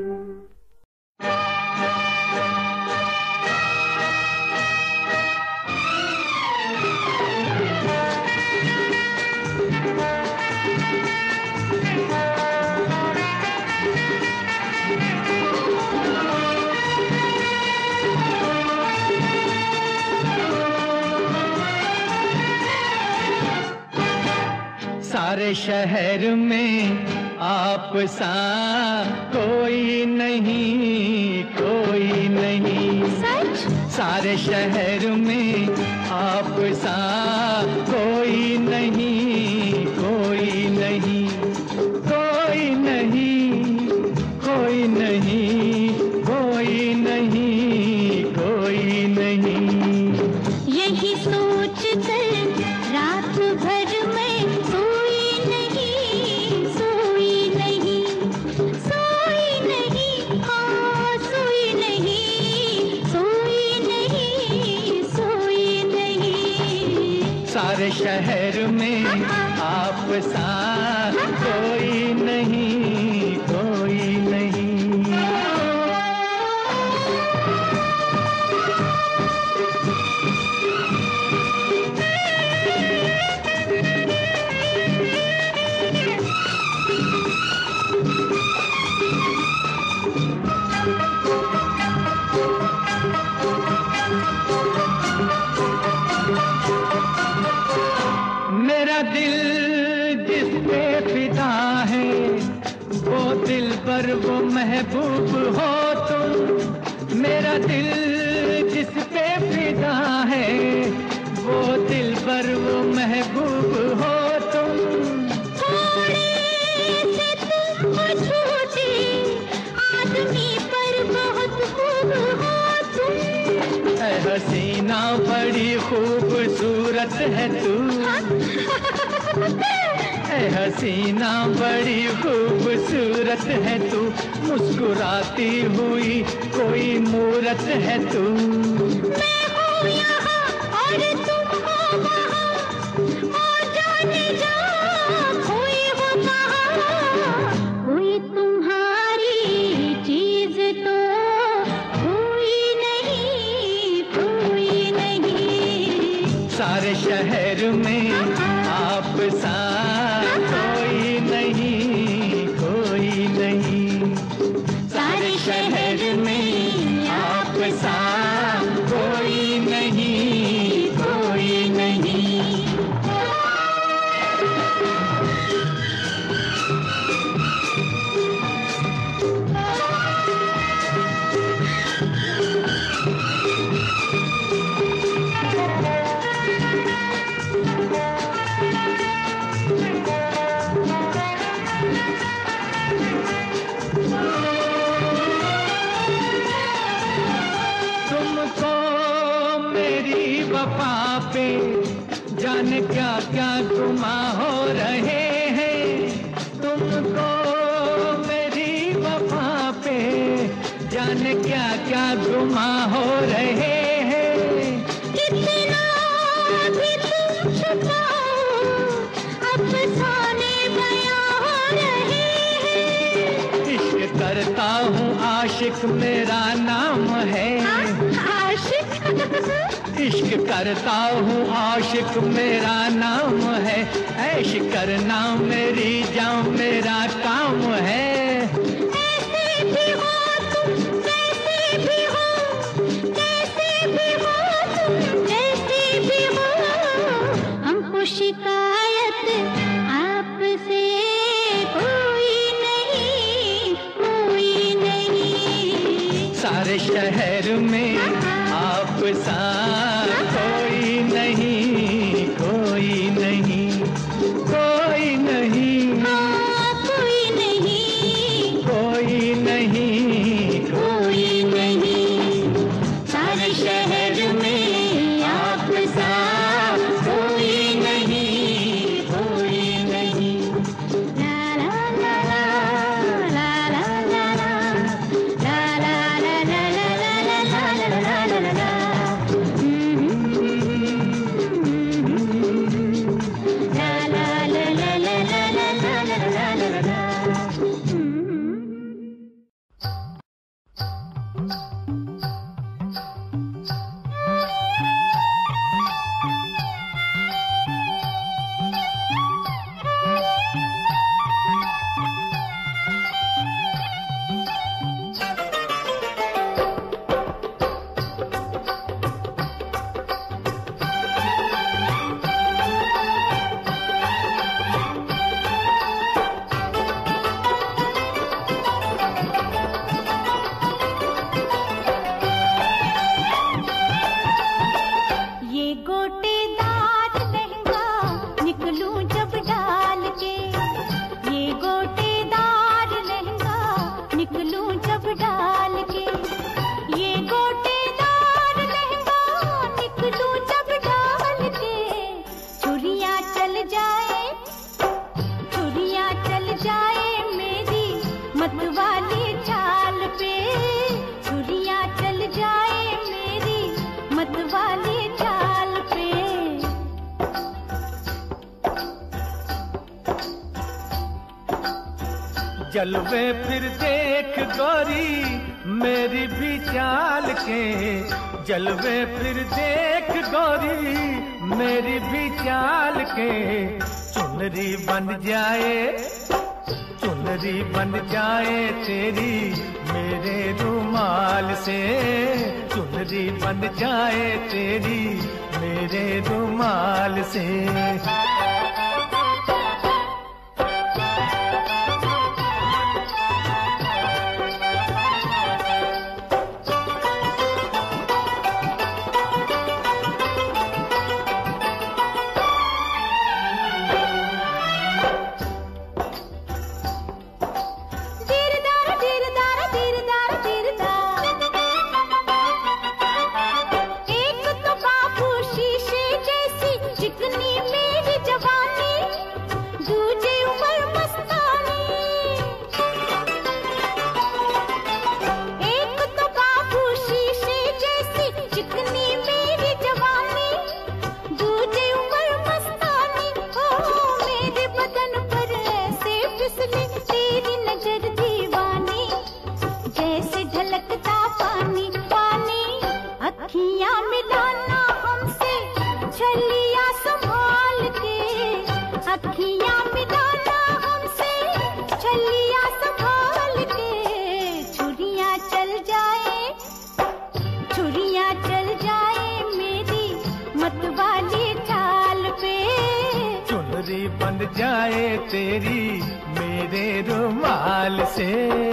सारे शहर में आप सा कोई नहीं, कोई नहीं। सच? सारे शहर में आप सा कोई नहीं, कोई नहीं, कोई नहीं, कोई नहीं, कोई नहीं, कोई नहीं। यही सोच कर रात भर में सोई नहीं, सोई नहीं, सोई नहीं, हाँ सोई नहीं, सोई नहीं, सोई नहीं। सारे शहर में आप सा कोई नहीं, कोई नहीं। मेरा दिल जिस पे फिदा है, वो दिल पर वो महबूब हो तुम। मेरा दिल जिस पे फिदा है, वो दिल पर वो महबूब हो तुम। थोड़े से है तू, ऐ हसीना बड़ी खूबसूरत है तू, मुस्कुराती हुई कोई मूरत है तू। मैं हूँ यहाँ और तुम हो वहाँ, और जाने जा कोई हो कहाँ, कोई तुम्हारी चीज तो कोई नहीं, कोई नहीं। सारे शहर में आप सा कोई नहीं, कोई नहीं। सारे शहर में आप सा कोई नहीं, कोई नहीं। वफा पे जाने क्या क्या गुमा हो रहे हैं, तुमको मेरी वफा पे जाने क्या क्या गुमा हो रहे हैं। कितना भी तुम छुपाओ अफसाने बयां हो रहे हैं। इश्क करता हूँ आशिक मेरा नाम है, आशिक इश्क करता हूँ आशिक मेरा नाम है, ऐश करना मेरी जान मेरा काम है। ऐसे भी हो तुम कैसे भी हो, कैसे भी हो तुम कैसे भी हो, हमको शिकायत आपसे कोई नहीं, कोई नहीं। सारे शहर में आप सा कोई नहीं, कोई नहीं, कोई नहीं, हाँ, कोई नहीं, कोई नहीं, कोई नहीं। सारे शहर में आप सा कोई नहीं, कोई नहीं। ला ला ला ला ला ला ला ला ला ला ला ला ला ला ला ला। मतवाली चाल पे, छुरियां चल जाए मेरी मतवाली चाल पे। जलवे फिर देख गोरी मेरी भी चाल के, जलवे फिर देख गोरी मेरी भी चाल के। चुनरी बन जाए, चुनरी बन जाए तेरी मेरे रुमाल से, चुनरी बन जाए तेरी मेरे रुमाल से। एक तो बाबू शीशे जैसी चिकनी अखियां मिलाना हमसे छलिया संभाल के, छुरियां चल जाए छुरियां चल जाए मेरी मतवाली चाल पे, चुनरी बंध जाए तेरी मेरे रुमाल से।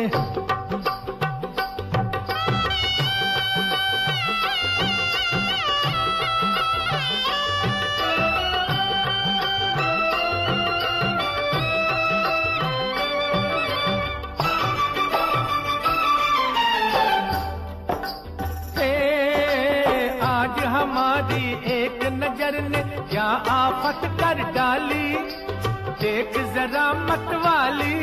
हमारी एक नजर ने क्या आफत कर डाली, देख जरा मतवाली।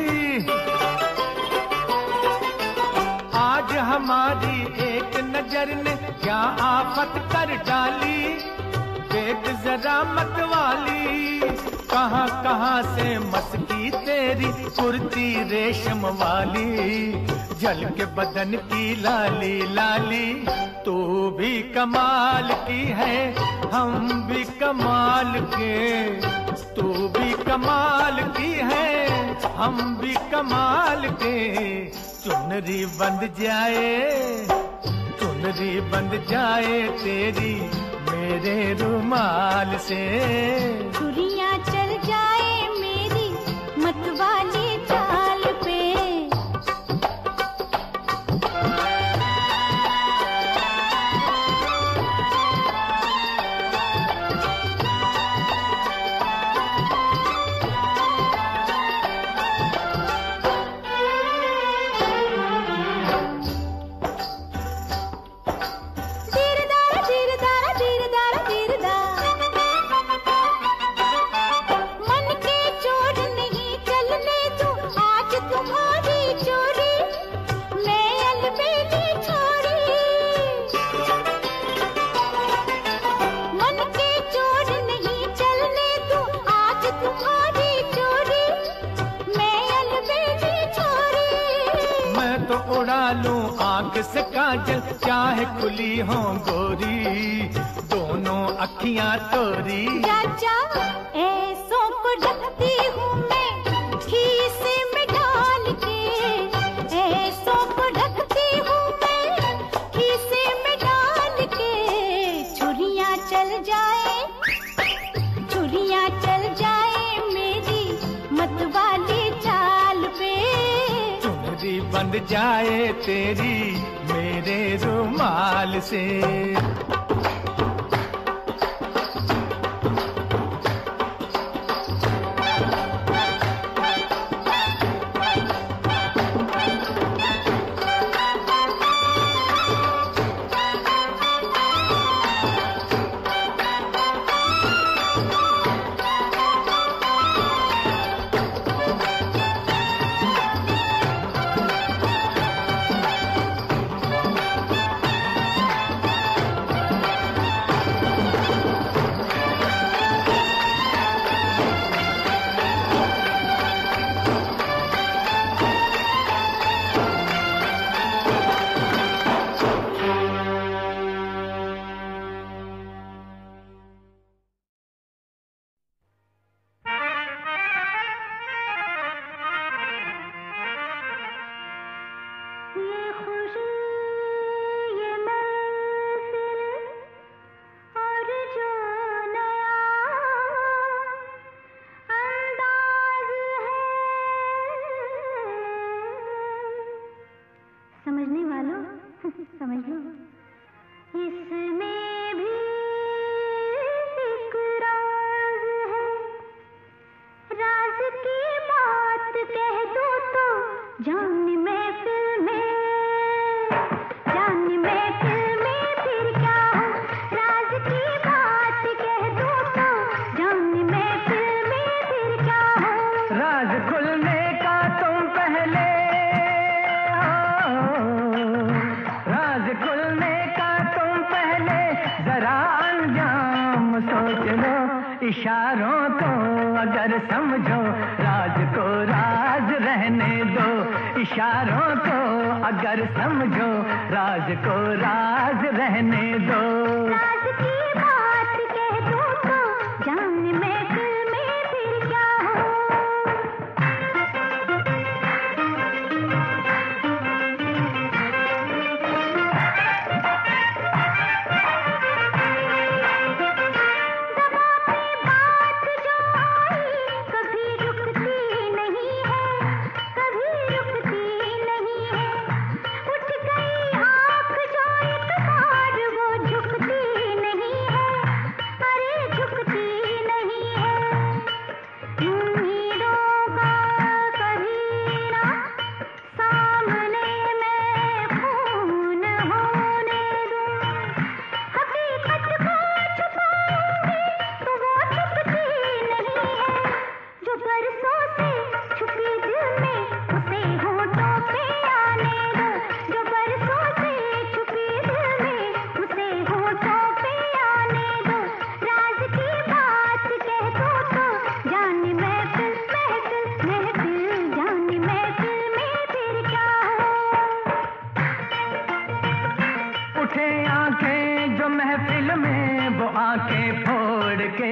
आज हमारी एक नजर ने क्या आफत कर डाली, देख जरा मतवाली। कहाँ कहाँ से मस्की तेरी कुर्ती रेशम वाली, जल के बदन की लाली लाली। तू भी कमाल की है हम भी कमाल के, तू भी कमाल की है हम भी कमाल के। चुनरी बंध जाए चुनरी बंध जाए तेरी मेरे रुमाल से, छुरियां चल जाए मेरी मतवाली चाल पे। उड़ा लूं आंख से काजल चाहे खुली हो गोरी, दोनों अखियां तोरी। राजा ऐसों को रखती हूँ मैं खीसे में डाल के, ऐसों को रखती हूँ मैं खीसे में डाल के। छुरियां चल जाए छुरियां चल जाए मेरी मतवाली चाल पे, चुनरी बंध जाए तेरी मेरे रुमाल से। समझने वालों समझ लो, इसमें भी एक राज है। राज की बात कह दो तो जान महफिल में, जान महफिल में फिर क्या हो। राज की बात कह दो तो जान महफिल में फिर क्या हो। राज खुलने का तुम पहले खुलने का तुम पहले जरा अंजाम सोच लो। इशारों को अगर समझो राज को राज रहने दो। इशारों को अगर समझो राज को राज रहने दो। राज की बात कह दो तो जान महफिल में फिर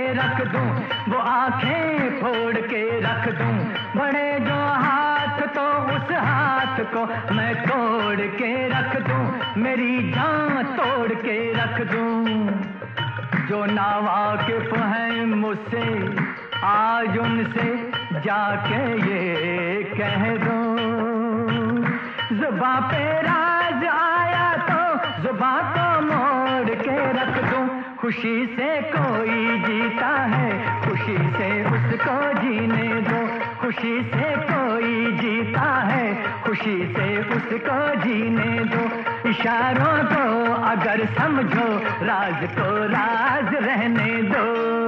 रख दूं, वो आंखें फोड़ के रख दूं, बड़े जो हाथ तो उस हाथ को मैं तोड़ के रख दूं, मेरी जान तोड़ के रख दूं। जो नावाकिफ हैं मुझसे आज उनसे जाके ये कह दूं, जुबां पे राज आया तो जुबां को मोड़ के रख दूं। खुशी से कोई जीता है, खुशी से उसको जीने दो, खुशी से कोई जीता है, खुशी से उसको जीने दो। इशारों को अगर समझो, राज को राज रहने दो।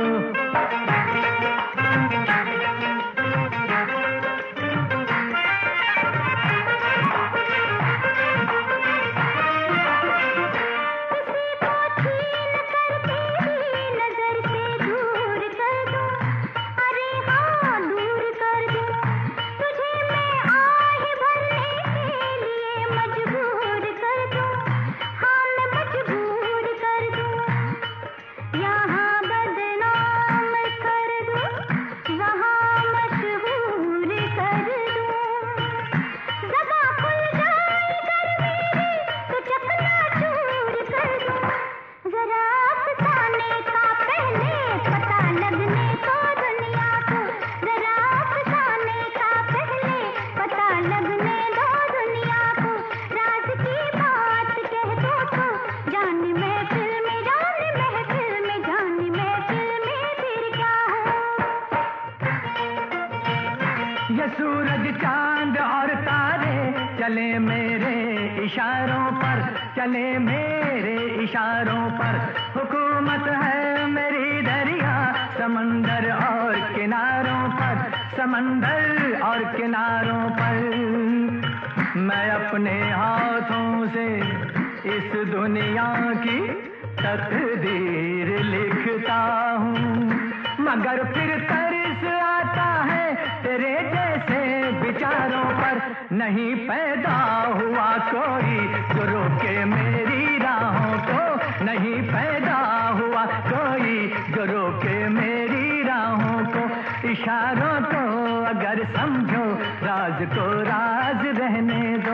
ये सूरज चांद और तारे चले मेरे इशारों पर, चले मेरे इशारों पर। हुकूमत है मेरी दरिया समंदर और किनारों पर, समंदर और किनारों पर। मैं अपने हाथों से इस दुनिया की तकदीर लिखता हूँ, मगर फिर तरस आता है तेरे जैसे विचारों पर। नहीं पैदा हुआ कोई जो रोके मेरी राहों को, नहीं पैदा हुआ कोई जो रोके मेरी राहों को। इशारों को अगर समझो, राज को राज रहने दो।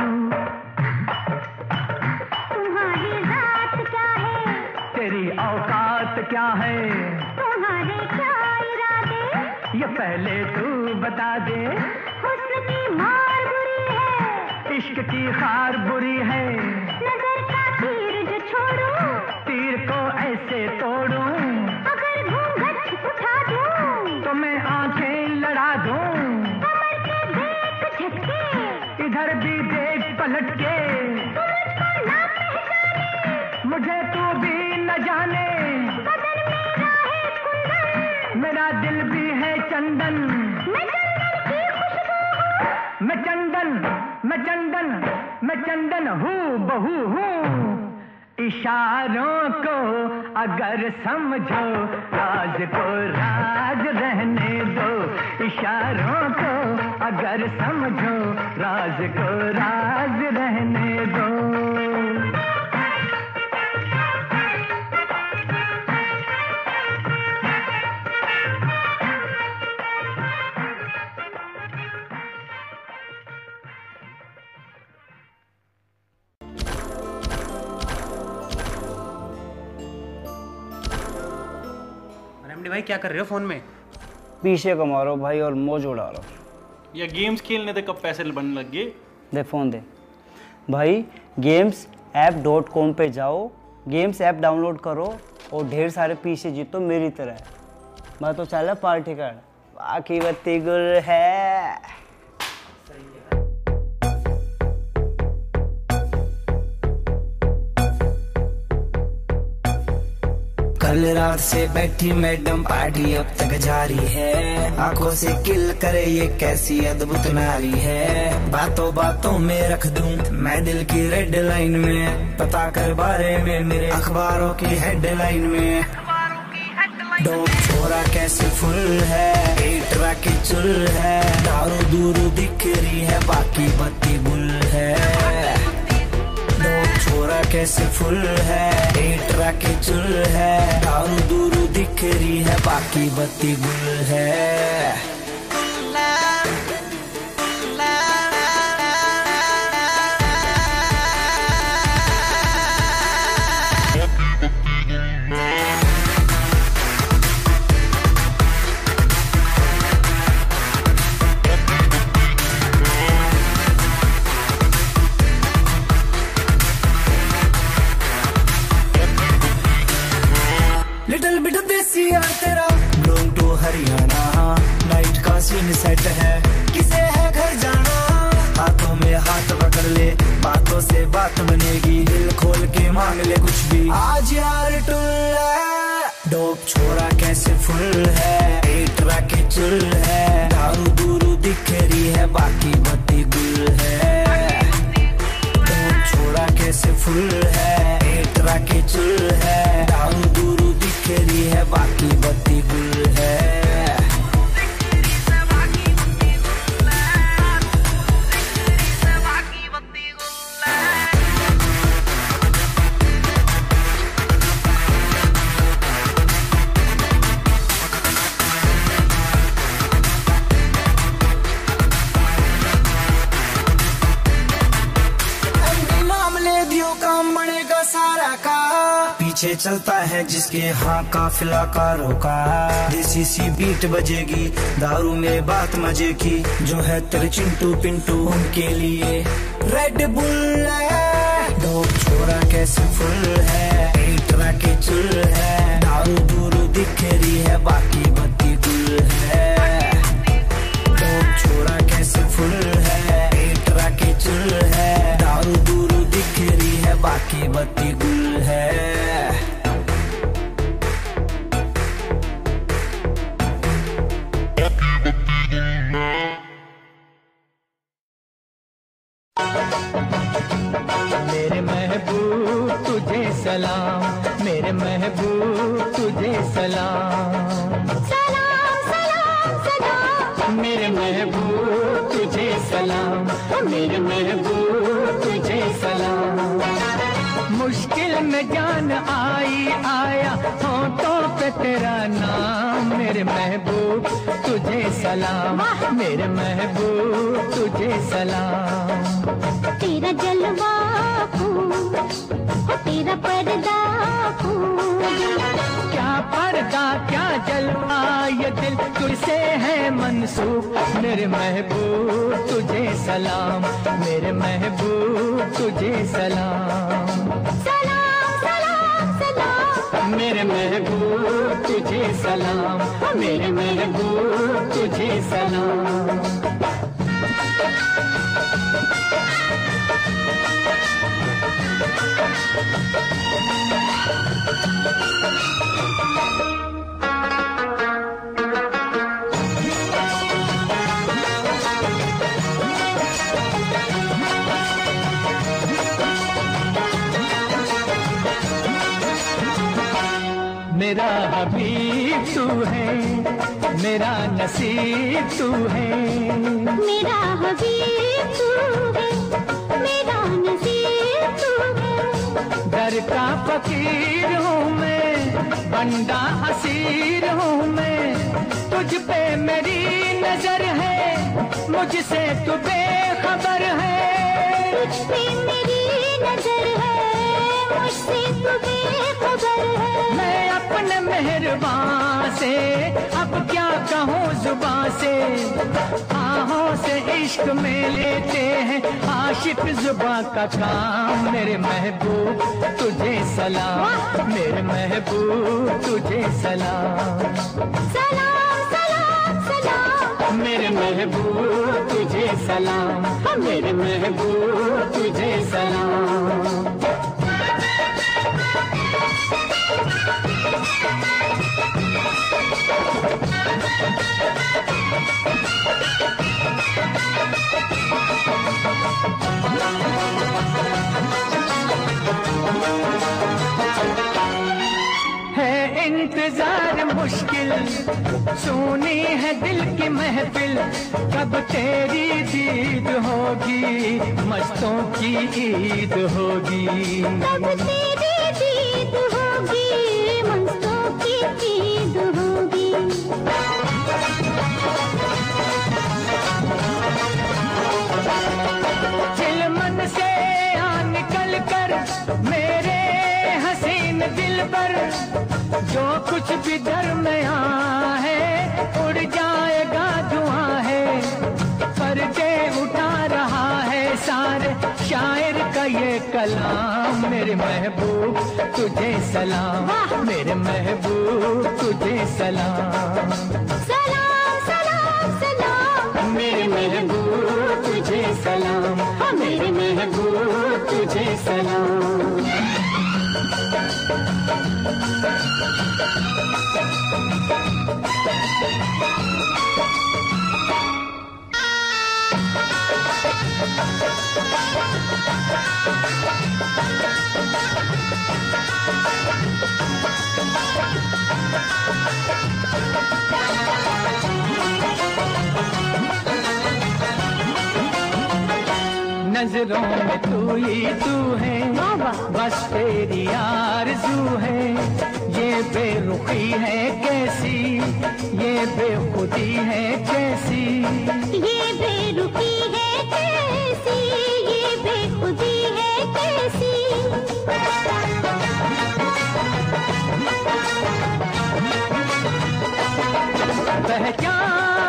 तुम्हारी जात क्या है, तेरी औकात क्या है, तुम्हारे क्या इरादे, ये पहले तू बता दे। हुस्न की मार बुरी है, इश्क की खार बुरी है, नजर का तीर जो छोड़ूं, तीर को ऐसे तोड़ूं, अगर घूंघट उठा दूं, तो मैं आंखें लड़ा दूं। कमर के देख झटके, इधर भी देख पलट के, तू मुझको ना पहचाने, मुझे तू भी न जाने। बदन मेरा है कुंदन, मेरा दिल भी है चंदन, मैं चंदन की खुशबू हूँ, मैं चंदन, मैं चंदन, मैं चंदन हूँ, बहू हूँ। इशारों को अगर समझो, राज को राज रहने दो। इशारों को अगर समझो, राज को राज रहने दो। भाई क्या कर रहे हो फोन में? पीछे कमा रहा हूँ भाई और मौज उड़ा रहा हूँ। या गेम्स खेलने थे, कब पैसे बनने लग गए? दे फोन दे भाई। गेम्स ऐप डॉट कॉम पे जाओ, गेम्स ऐप डाउनलोड करो और ढेर सारे पीछे जीतो मेरी तरह। मैं तो चला पार्टी कर, बाकी बत्ती गुल है। कल रात से बैठी मैडम पार्टी अब तक जारी है, आंखों से किल करे ये कैसी अद्भुत नारी है। बातों बातों में रख दूं मैं दिल की रेड लाइन में, पता कर बारे में मेरे अखबारों की हेडलाइन में। डोप छोरा कैसे फुल है, पेटरा की चुल है, दारू दूर दिख रही है बाकी बत्ती गुल है। डोप छोरा कैसे फुल है, एटरा के चुल है, दारू दूरू दिख रही है, बाकी बत्ती गुल है। लिटिल बिट देसी यार तेरा बिलोंग टू हरियाणा, नाइट का सीन सेट है, किसे है घर जाना, हाथों में हाथ पकड़ ले, बातों से बात बनेगी, दिल खोल के मांग ले कुछ भी, आज यार टुल है, डोप छोरा कैसे फुल है, एटरा के चुल है, दारू दूरू दिख रही है, बाकी बत्ती गुल है, डोप छोरा कैसे फुल है, एटरा के चुल है, दारू दूरू दिख रही है, बाकी बत्ती गुल है। काम बनेगा सारा का, पीछे चलता है जिसके हाँ काफिला कारों का, देसी सी बीट बजेगी, दारू में बात मजे की, जो है तेरे चिंटू पिंटू उनके लिए रेड बुल है, डोप छोरा कैसे फुल है, एटरा के चुल है, दारू दूरू दिख रही है, बाकी बत्ती गुल है, डोप छोरा कैसे फुल है, एटरा के चुल है, दारू दूरू दिख रही है, बाकी बत्ती गुल है। मेरे महबूब तुझे सलाम, मेरे महबूब तुझे सलाम, सलाम सलाम सलाम, मेरे महबूब तुझे सलाम, मेरे महबूब तुझे सलाम। मुश्किल में जान आई आया होठों पे तेरा नाम, मेरे महबूब तुझे सलाम, मेरे महबूब तुझे सलाम। तेरा जलवा फूल, हो तेरा पर्दा फूल, क्या पर्दा क्या जलवा, ये दिल तुझसे है मंसूब, मेरे महबूब तुझे सलाम, मेरे महबूब तुझे सलाम, सलाम सलाम सलाम, मेरे महबूब तुझे सलाम, मेरे महबूब तुझे सलाम। मेरा हबीब तू है, मेरा नसीब तू है, मेरा हबीब तू है, मेरा नसीब तू है, दर का फकीर हूँ मैं, बंदा असीर हूँ मैं, तुझ पे मेरी नजर है, मुझसे तू बेखबर है, तुझ पे मेरी नजर है, मुझसे तू बेखबर है, मैं अपने मेहरबान से अब क्या कहूँ जुबान से, आहों से इश्क में लेते हैं आशिक जुबां का काम, मेरे महबूब तुझे सलाम, मेरे महबूब तुझे सलाम, सलाम सलाम सलाम, मेरे महबूब तुझे सलाम, मेरे महबूब तुझे सलाम। है इंतजार मुश्किल दिल, सुनी है दिल की महफिल, कब तेरी दीद होगी, मस्तों की ईद होगी, कब तेरी दीद होगी, मस्तों की ईद होगी। चिलमन से आ निकल कर मेरे हसीन दिल पर, जो कुछ भी दरमिया है उड़ जाएगा धुआं है, पर्दे उठा रहा है सारे शायर का ये कलाम। मेरे महबूब तुझे सलाम, मेरे महबूब तुझे सलाम, सलाम सलाम सलाम, मेरे महबूब तुझे सलाम, मेरे महबूब तुझे सलाम। नजरों में तू ही तू है, बस तेरी आरज़ू है, ये बेरुखी है कैसी, ये बेखुदी है कैसी, ये बेरुखी है कैसी, ये बेखुदी है कैसी। पहचान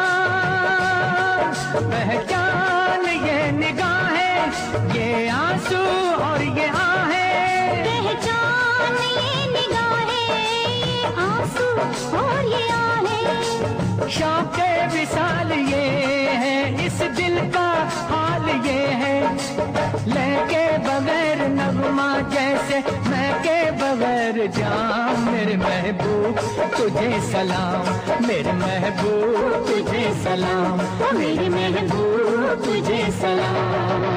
पहचान ये निगाहें, ये आंसू और ये आहें, पहचान ये निगाहें, आंसू और ये आहें, शौक़े विसाल ये है, इस दिल का हाल ये है, लेके बगैर नगमा जैसे मैं के बगैर जाम। मेरे महबूब तुझे सलाम, मेरे महबूब तुझे सलाम, मेरे महबूब तुझे सलाम।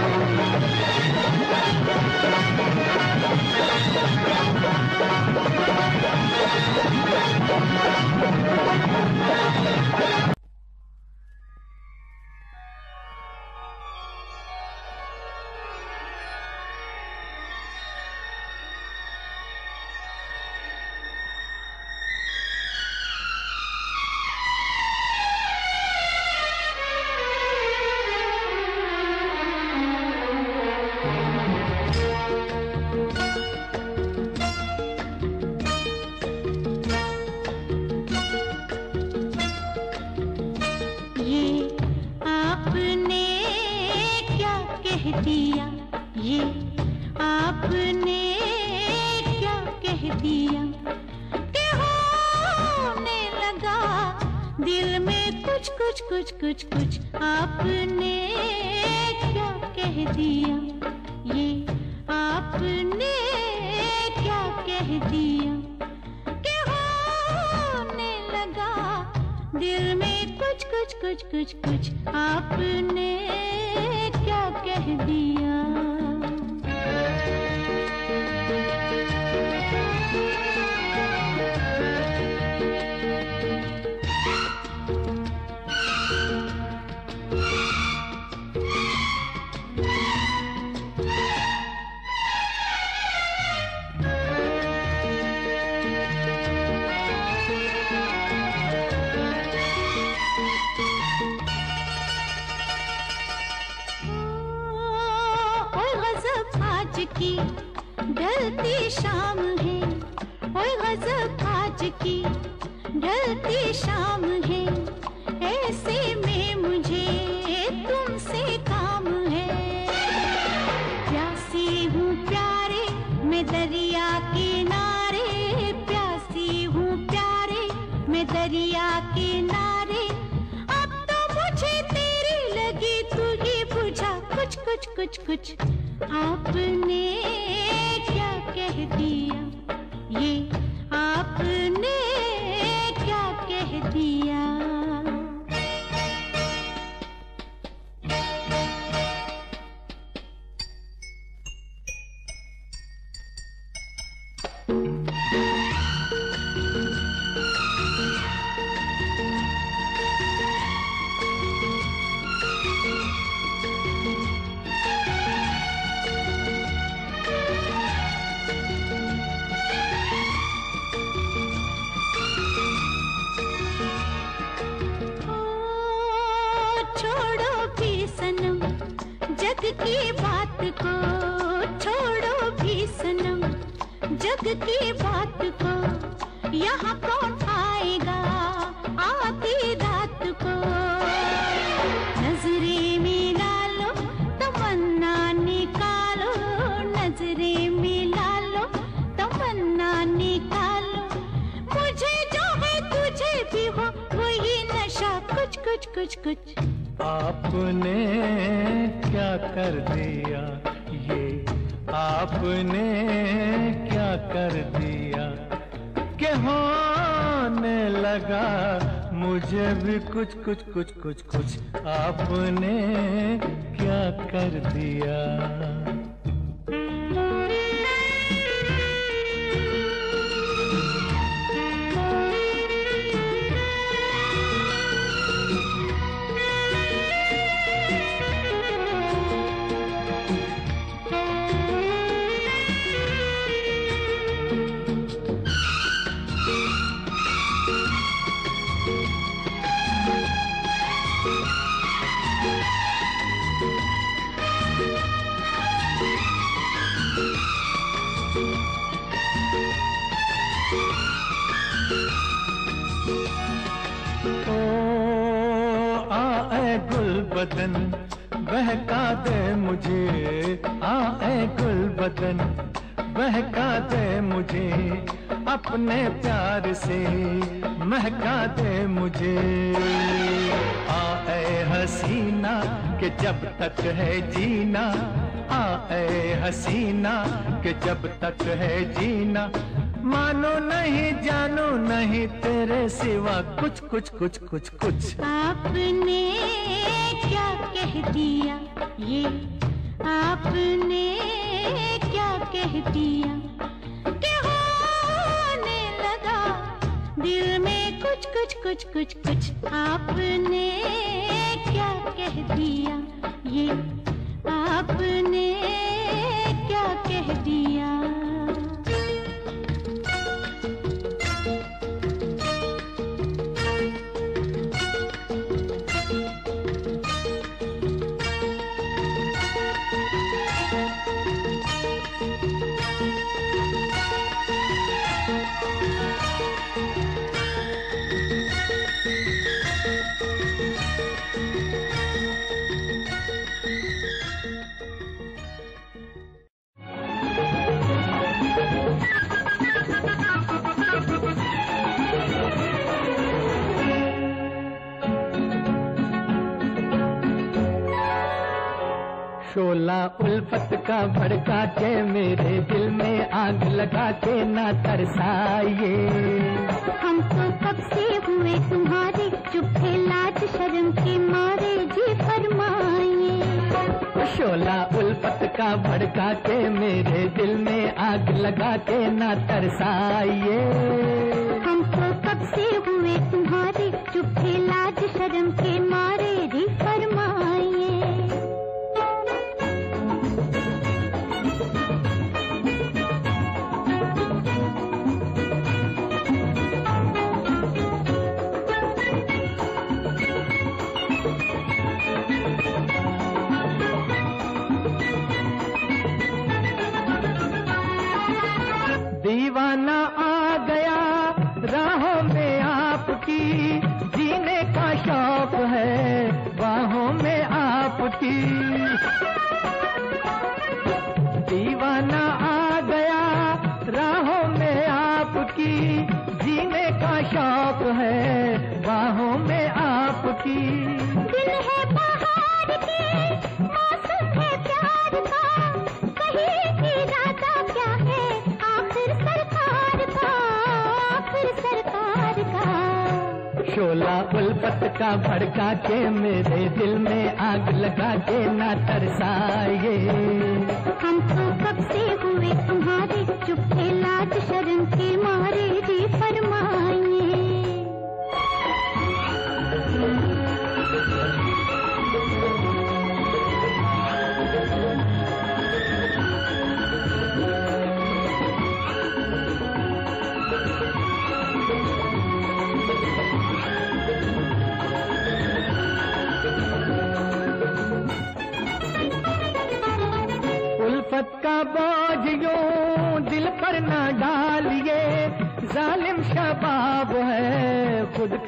दिया, ये आपने क्या कह दिया कि होने लगा दिल में कुछ कुछ कुछ कुछ कुछ, आपने क्या कह दिया, ये आपने क्या कह दिया कि होने लगा दिल में कुछ कुछ कुछ कुछ कुछ, आपने क्या कह दिया। की ढलती शाम है, ओए गज़ब आज की ढलती शाम है, ऐसे में मुझे तुमसे काम है, प्यासी हूँ प्यारे मैं दरिया किनारे, प्यासी हूँ प्यारे मैं दरिया किनारे, अब तो मुझे तेरी लगी तू ही बुझा कुछ कुछ कुछ कुछ, आपने क्या कह दिया, ये आपने क्या कह दिया। की बात को छोड़ो भी सनम, जग की बात को यहाँ कौन आएगा आधी रात को। नजरें मिला लो तमन्ना निकालो, नजरें मिला लो तमन्ना निकालो, मुझे जो है तुझे भी हो वही नशा कुछ कुछ कुछ कुछ। आपने क्या कर दिया ये, आपने क्या कर दिया कि होने लगा मुझे भी कुछ कुछ कुछ कुछ कुछ। आपने क्या कर दिया। बदन बहका दे मुझे, आए गुल बदन बहका दे मुझे, अपने प्यार से महका दे मुझे। आए हसीना कि जब तक है जीना, आए हसीना कि जब तक है जीना, मानो नहीं जानो नहीं तेरे सिवा कुछ कुछ कुछ कुछ कुछ। आपने क्या कह दिया ये, आपने क्या कह दिया कि होने लगा दिल में कुछ कुछ कुछ कुछ कुछ। आपने क्या कह दिया ये, आपने क्या कह दिया। शोला उल्फत का भड़का के मेरे दिल में आग लगा के ना तरसाइए। हम तो कब से हुए तुम्हारे, चुप लाज शर्म के मारे जी फरमाइए। शोला उल्फत का भड़का के मेरे दिल में आग लगा के ना तरसाइए। हम तो कब से हुए तुम्हारे, चुप लाज शर्म के मारे जी फरमाइए। दीवाना आ गया राहों में आपकी, जीने का शौक है बाहों में आपकी। दीवाना आ गया राहों में आपकी, जीने का शौक है बाहों में आपकी। दिल है पहाड़ के, मौसम है प्यार का, कहीं इरादा क्या है आखिर सरकार का, आखिर सरकार का। शोला उल्फत का भड़का के मेरे दिल में आग लगा के ना तरसाइए। हम तो कब से हुए तुम्हारे, चुप लाज शर्म के मारे जी फरमाइए।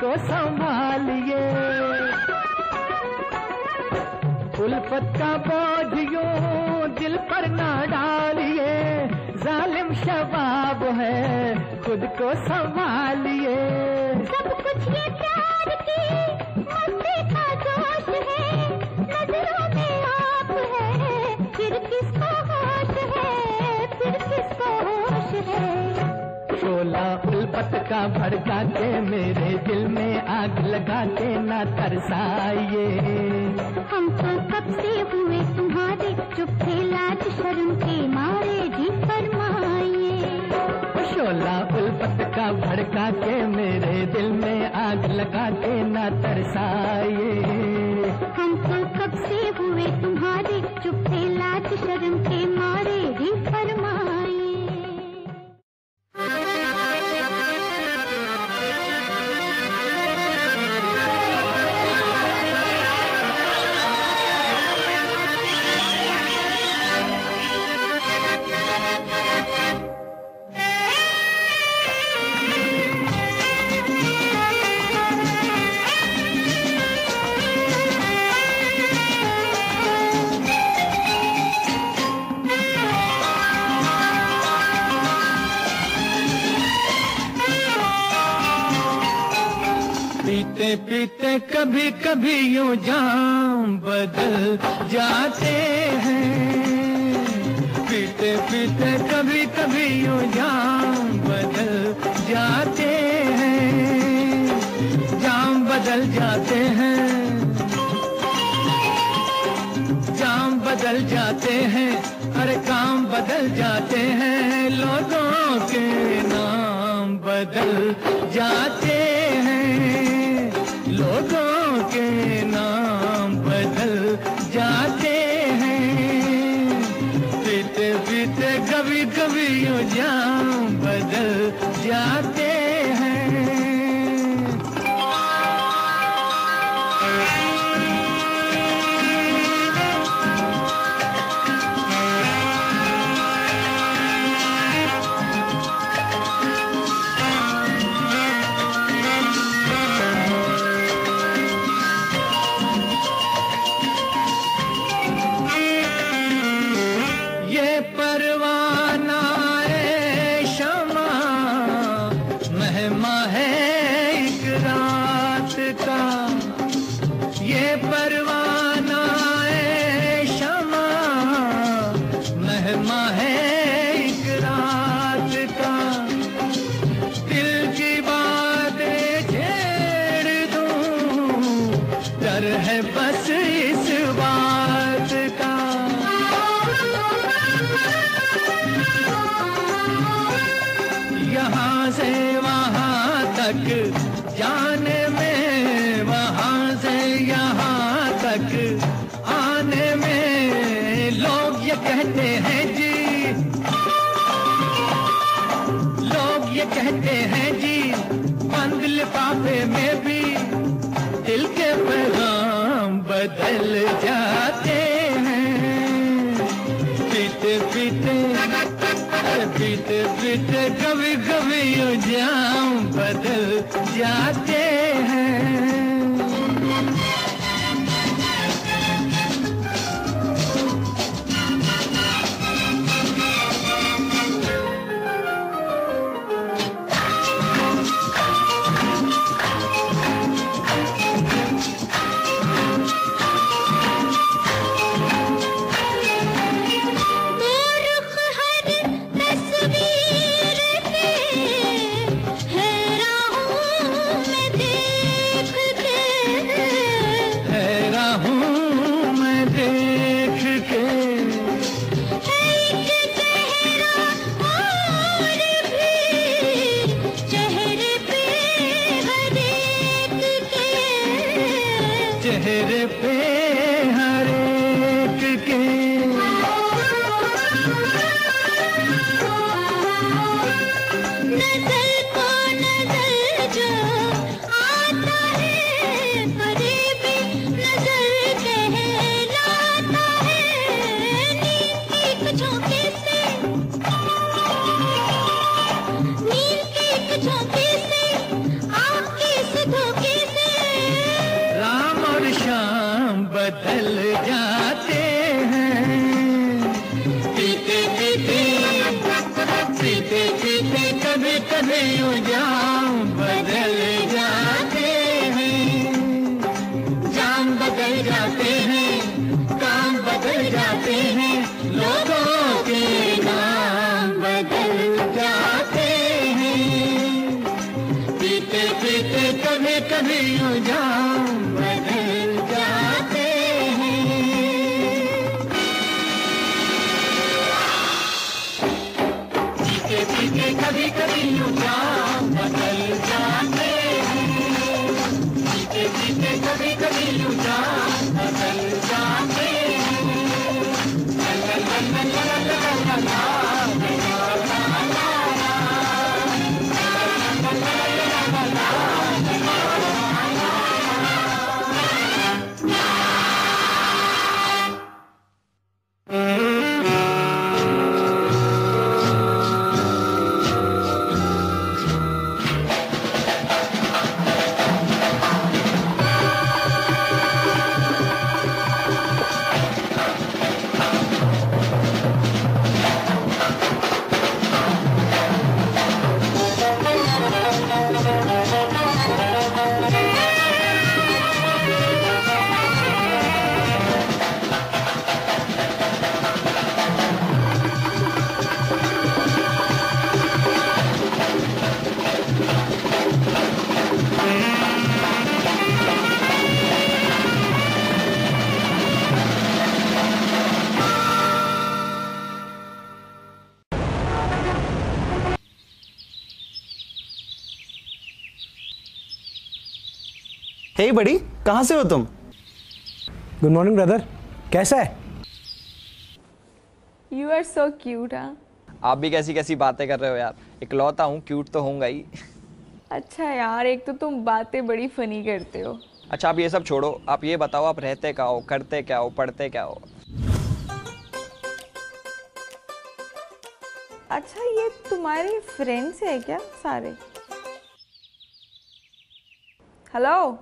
को संभालिए। उल्फत का बोझ यूं दिल पर ना डालिए, जालिम शबाब है खुद को संभालिए। सब कुछ ये प्यार की मस्ती का जोश है, नजरों में आप है, फिर किसको होश है, फिर किसको होश है। शोला उल्फत का भड़का के मेरे दिल में आग लगा के ना तरसाइए। हम तो कब से हुए तुम्हारे, चुप थे लाज शर्म के मारे, जी फरमाइए। शोला उल्फत का भड़का के मेरे दिल में आग लगा के ना तरसाइए। हम तो कब से हुए तुम्हारे, चुप थे लाज शर्म के मारे, जी फरमाइए। पीते पीते कभी कभी यूं जाम बदल जाते हैं। पीते पीते कभी कभी यूं जाम बदल जाते हैं, जाम बदल जाते हैं, जाम बदल जाते हैं, हर काम बदल जाते हैं, लोगों के नाम बदल जाते हैं, लोगों के नाम बदल जाते हैं। पीते पीते कभी कभी यूं जाम बदल जाते हैं। जाने में, वहाँ से यहाँ तक आने में, लोग ये कहते हैं जी, लोग ये कहते हैं जी, बंद लिफाफे में भी दिल के पैगाम बदल जाते हैं। पीते पीते पीते पीते कभी कभी यूं जाम बदल जाते हैं। चेहरे पे हर एक के नजर को नजर जो आता है, करीबी नजर कहलाता है। नींद की एक झोंके से, नींद की एक झोंके से, आँख के इस धोखे बदल जाते हैं। पीते पीते पीते पीते कभी कभी यूं जाम बदल जाते हैं। जाम बदल जाते हैं, काम बदल जाते हैं, लोगों के नाम बदल जाते हैं। पीते पीते कभी कभी यूं जाम बदल जाते हैं। पीते पीते कभी कभी यूं जाम बदल जाते हैं। पीते पीते कभी कभी यूं जाम बदल जाते हैं। ला ला ला ला ला ला ला ला। हे बड़ी, कहाँ से हो तुम? गुड मॉर्निंग ब्रदर, कैसा है? You are so cute. हाँ, आप भी कैसी कैसी बातें कर रहे हो यार। इकलौता हूँ, क्यूट तो होऊंगा ही। अच्छा यार, एक तो तुम बातें बड़ी फनी करते हो। अच्छा आप ये सब छोड़ो, आप ये बताओ आप रहते क्या हो, करते क्या हो, पढ़ते क्या हो? अच्छा ये तुम्हारे फ्रेंड्स है क्या सारे? हेलो,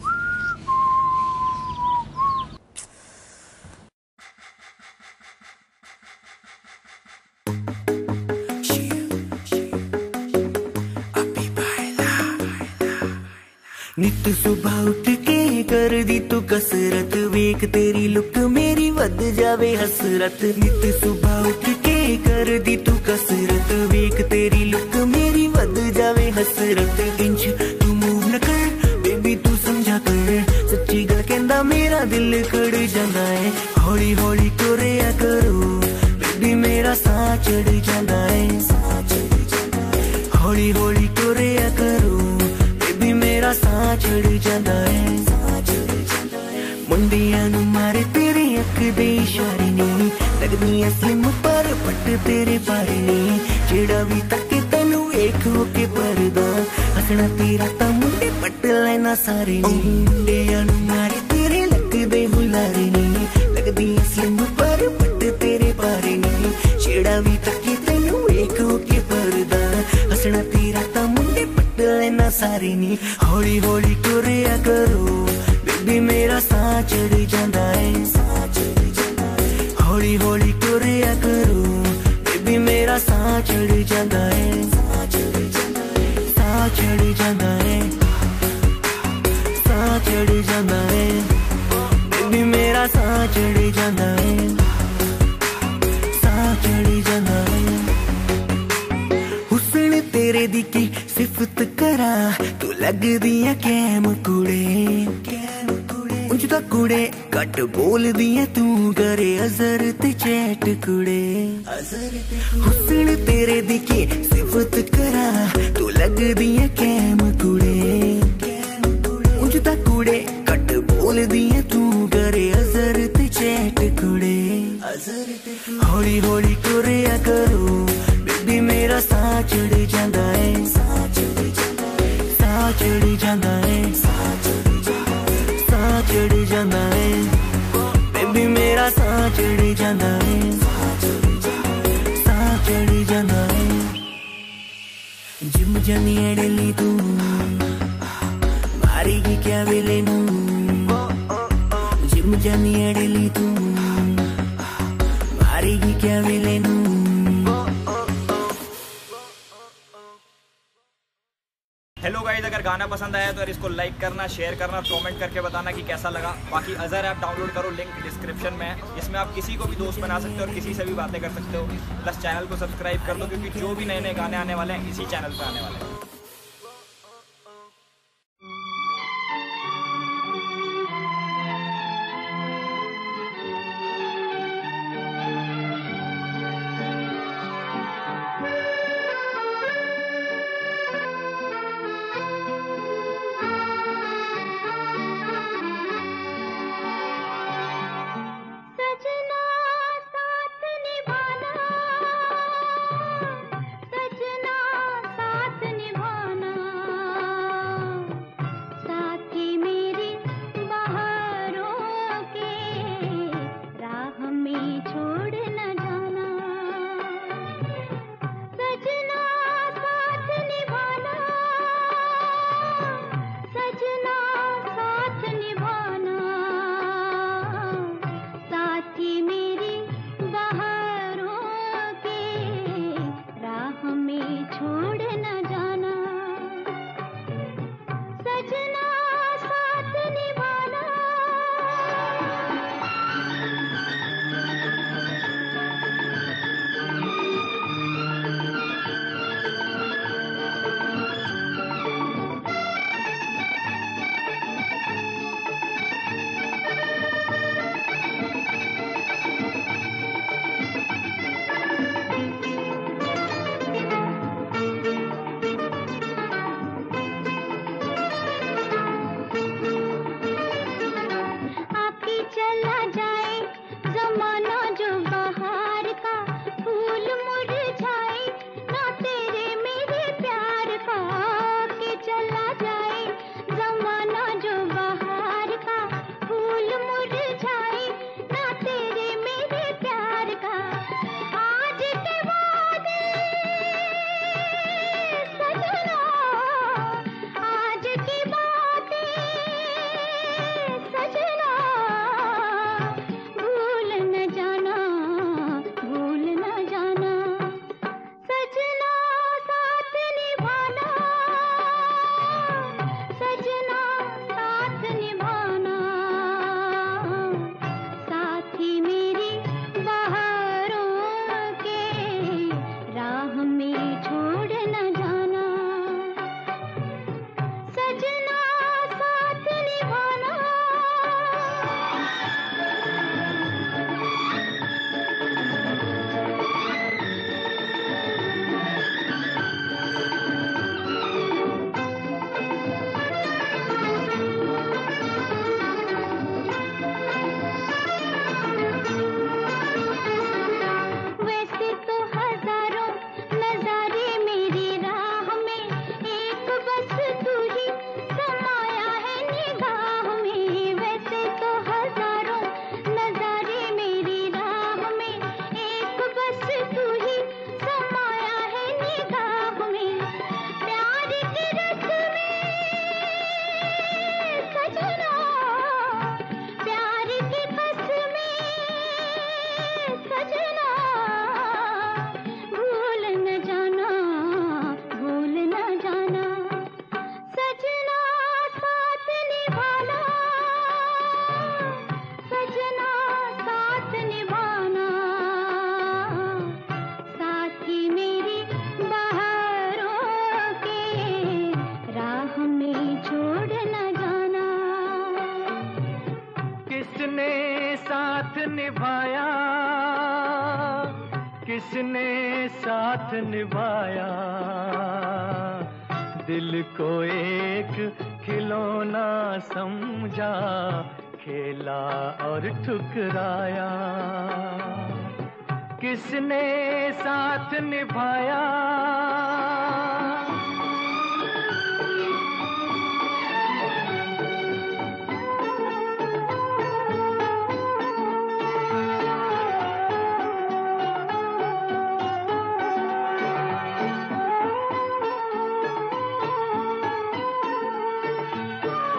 नित सुबह उठ के कर दी तू कसरत, वेख तेरी लुक मेरी वध जावे हसरत। नित सुबह उठ के कर दी तू कसरत, वेख तेरी लुक मेरी वध जावे हसरत। इंच तू मूव न कर बेबी तू समझा कर, सच्ची गल कहंदा मेरा दिल कड़ जांदा है। हौली हौली तुरिया करो बेबी मेरा साह चढ़ जांदा है। हौली हौली तुरिया करो मेरा साह चढ़ जाता है। मुंडियां नू मारे तेरे अख दे इशारे ने, लगदी स्लिम पर पट तेरे बारे ने। जेड़ा भी तके तेनू वेख के परदा, हसना तेरा ता मुंडे पट लेना सारे ने। मुंडियां नू मारे तेरे लगदे हुलारे ने, लगदी स्लिम पर पट तेरे बारे ने। जेड़ा भी तके तेनू वेख के परदा, हसना तेरा ता मुंडे लेना सारे नी। हौली हौली तुरिया करो बेबी मेरा साह चढ़ जाता है। हौली हौली तुरिया करो बेबी मेरा साह चढ़ जाता है। साह चढ़ जाता है, साह चढ़ जाता है बेबी मेरा साह चढ़ जाता है। साह चढ़ जाता है। हुस्न तेरे दी की सिफत करा, तू लगदी है कैम कुड़े। उंज दा कुड़े घट बोल दिया तू करे अजर ते चैट कुड़े। हुस्न तेरे दी की सिफत करा, तू लगदी है कैम कुड़े। उंज दा कुड़े घट बोल दिया तू करे अजर ते चैट कुड़े। हौली हौली तुरिया करो बेबी मेरा साह चढ़ जाता है। साह चढ़ जाता है, साह चढ़ जाता है बेबी मेरा साह चढ़ जाता है। साह चढ़ जाता है। जिम जानी है डेली तू, मारेगी क्या वेले नू। जिम जानी पसंद आया तो यार इसको लाइक करना, शेयर करना और कमेंट करके बताना कि कैसा लगा। बाकी अज़र ऐप डाउनलोड करो, लिंक डिस्क्रिप्शन में है। इसमें आप किसी को भी दोस्त बना सकते हो और किसी से भी बातें कर सकते हो। प्लस चैनल को सब्सक्राइब कर दो क्योंकि जो भी नए नए गाने आने वाले हैं इसी चैनल पर आने वाले हैं। निभाया, किसने साथ निभाया, दिल को एक खिलौना समझा, खेला और ठुकराया। किसने साथ निभाया,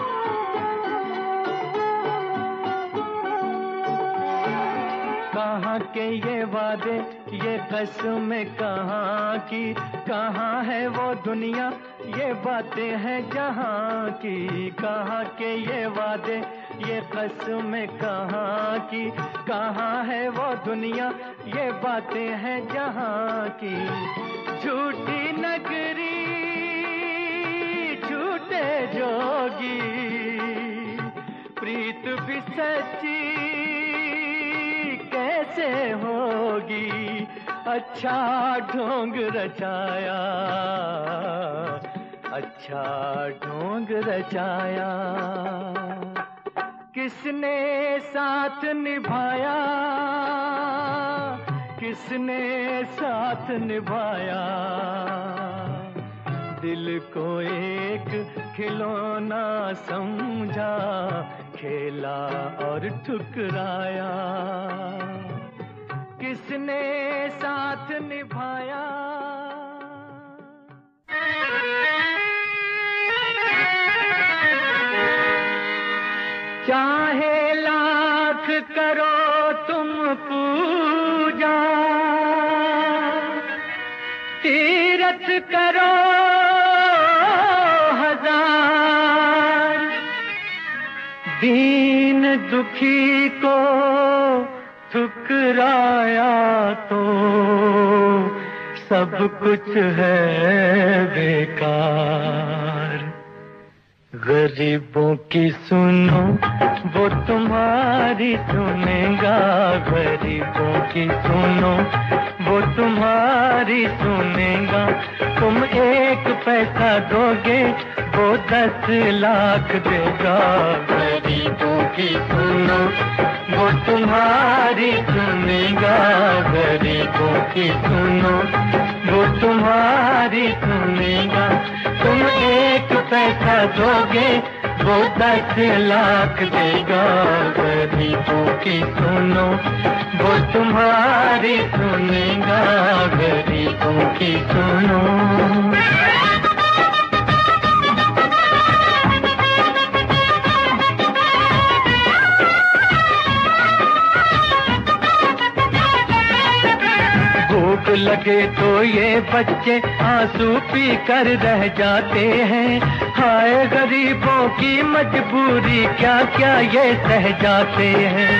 कहाँ कहाँ के ये वादे ये कसमें कहाँ की, कहाँ है वो दुनिया ये बातें हैं जहाँ की, कहाँ के ये वादे ये कसमें कहाँ की, कहाँ है वो दुनिया ये बातें हैं जहाँ की। झूठी नगरी झूठे जोगी, प्रीत भी सच्ची कैसे होगी, अच्छा ढोंग रचाया, अच्छा ढोंग रचाया। किसने साथ निभाया, किसने साथ निभाया, दिल को एक खिलौना समझा, खेला और ठुकराया। किसने साथ निभाया। चाहे लाख करो तुम पूजा, तीरथ करो हजार, दीन दुखी को ठुकराया तो सब कुछ है बेकार। गरीबों की सुनो वो तुम्हारी सुनेगा, गरीबों की सुनो वो तुम्हारी सुनेगा। तुम एक पैसा दोगे वो दस लाख देगा। गरीबों की सुनो वो तुम्हारी सुनेगा, गरीबों की सुनो वो तुम्हारी सुनेगा। तुम एक पैसा दोगे वो दस लाख देगा। गरीबों की सुनो वो तुम्हारी सुनेगा, गरीबों की सुनो। भूख लगे तो ये बच्चे आंसू पी कर रह जाते हैं। हाय गरीबों की मजबूरी क्या क्या ये सह जाते हैं।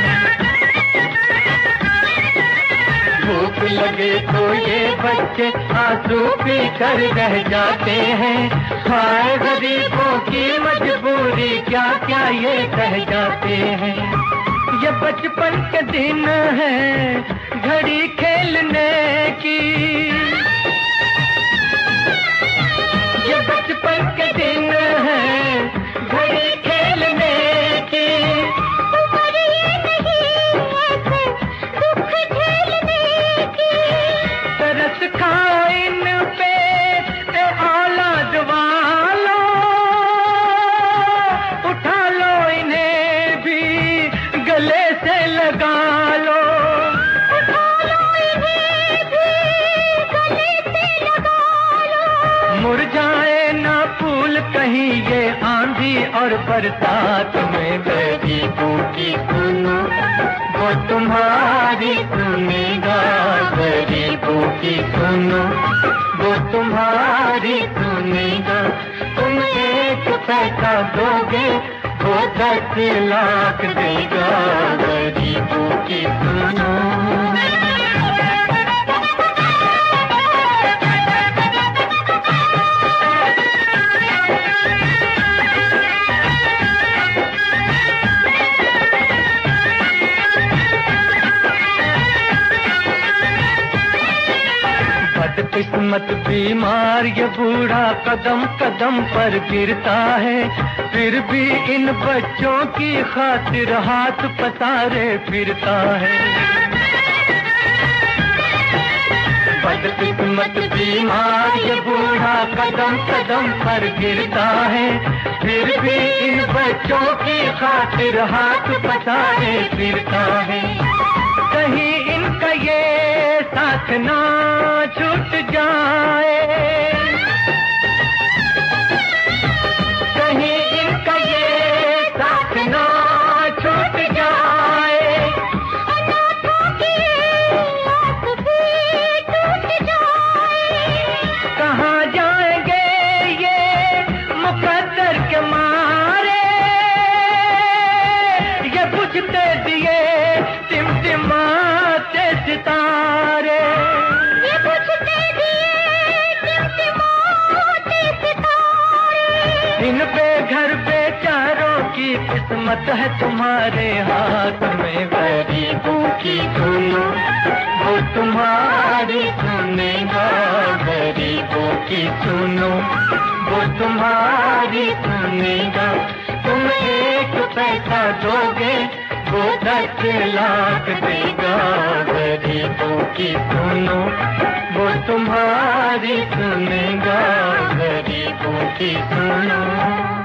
भूख लगे तो ये बच्चे आंसू पी कर रह जाते हैं। हाय गरीबों की मजबूरी क्या क्या ये सह जाते हैं। ये बचपन के दिन है घड़ी खेलने की, ये बचपन के दिन है घड़ी खेलने की। उम्र ये नहीं है दुख झेलने की। तरस खाओ इन पे ए औलाद वालो, उठा लो इन्हें भी गले से लगा लो। उठा लो इन्हें भी गले से लगा लो। मुरझाए ना फूल कहीं ये आंधी और बरसात में। गरीबों की सुनो वो तुम्हारी सुनेगा, गरीबों की सुनो वो तुम्हारी सुनेगा। तुम एक पैसा दोगे वो दस लाख देगा। गरीबों की सुनो। बदकिस्मत बीमार ये बूढ़ा कदम कदम पर गिरता है, फिर भी इन बच्चों की खातिर हाथ पसारे फिरता है। बदकिस्मत बीमार ये बूढ़ा कदम कदम पर गिरता है, फिर भी इन बच्चों की खातिर हाथ पसारे फिरता है। कहीं इनका ये साथ ना छूट जाए, कहीं इनका ये साथ ना छूट जाए। अनाथों की की किस्मत है तुम्हारे हाथ में, गरीबों की सुनो वो तुम्हारी सुनेगा, गरीबों की सुनो वो तुम्हारी सुनेगा। तुम एक पैसा दोगे वो दस लाख देगा, गरीबों की सुनो वो तुम्हारी सुनेगा, गरीबों की सुनो।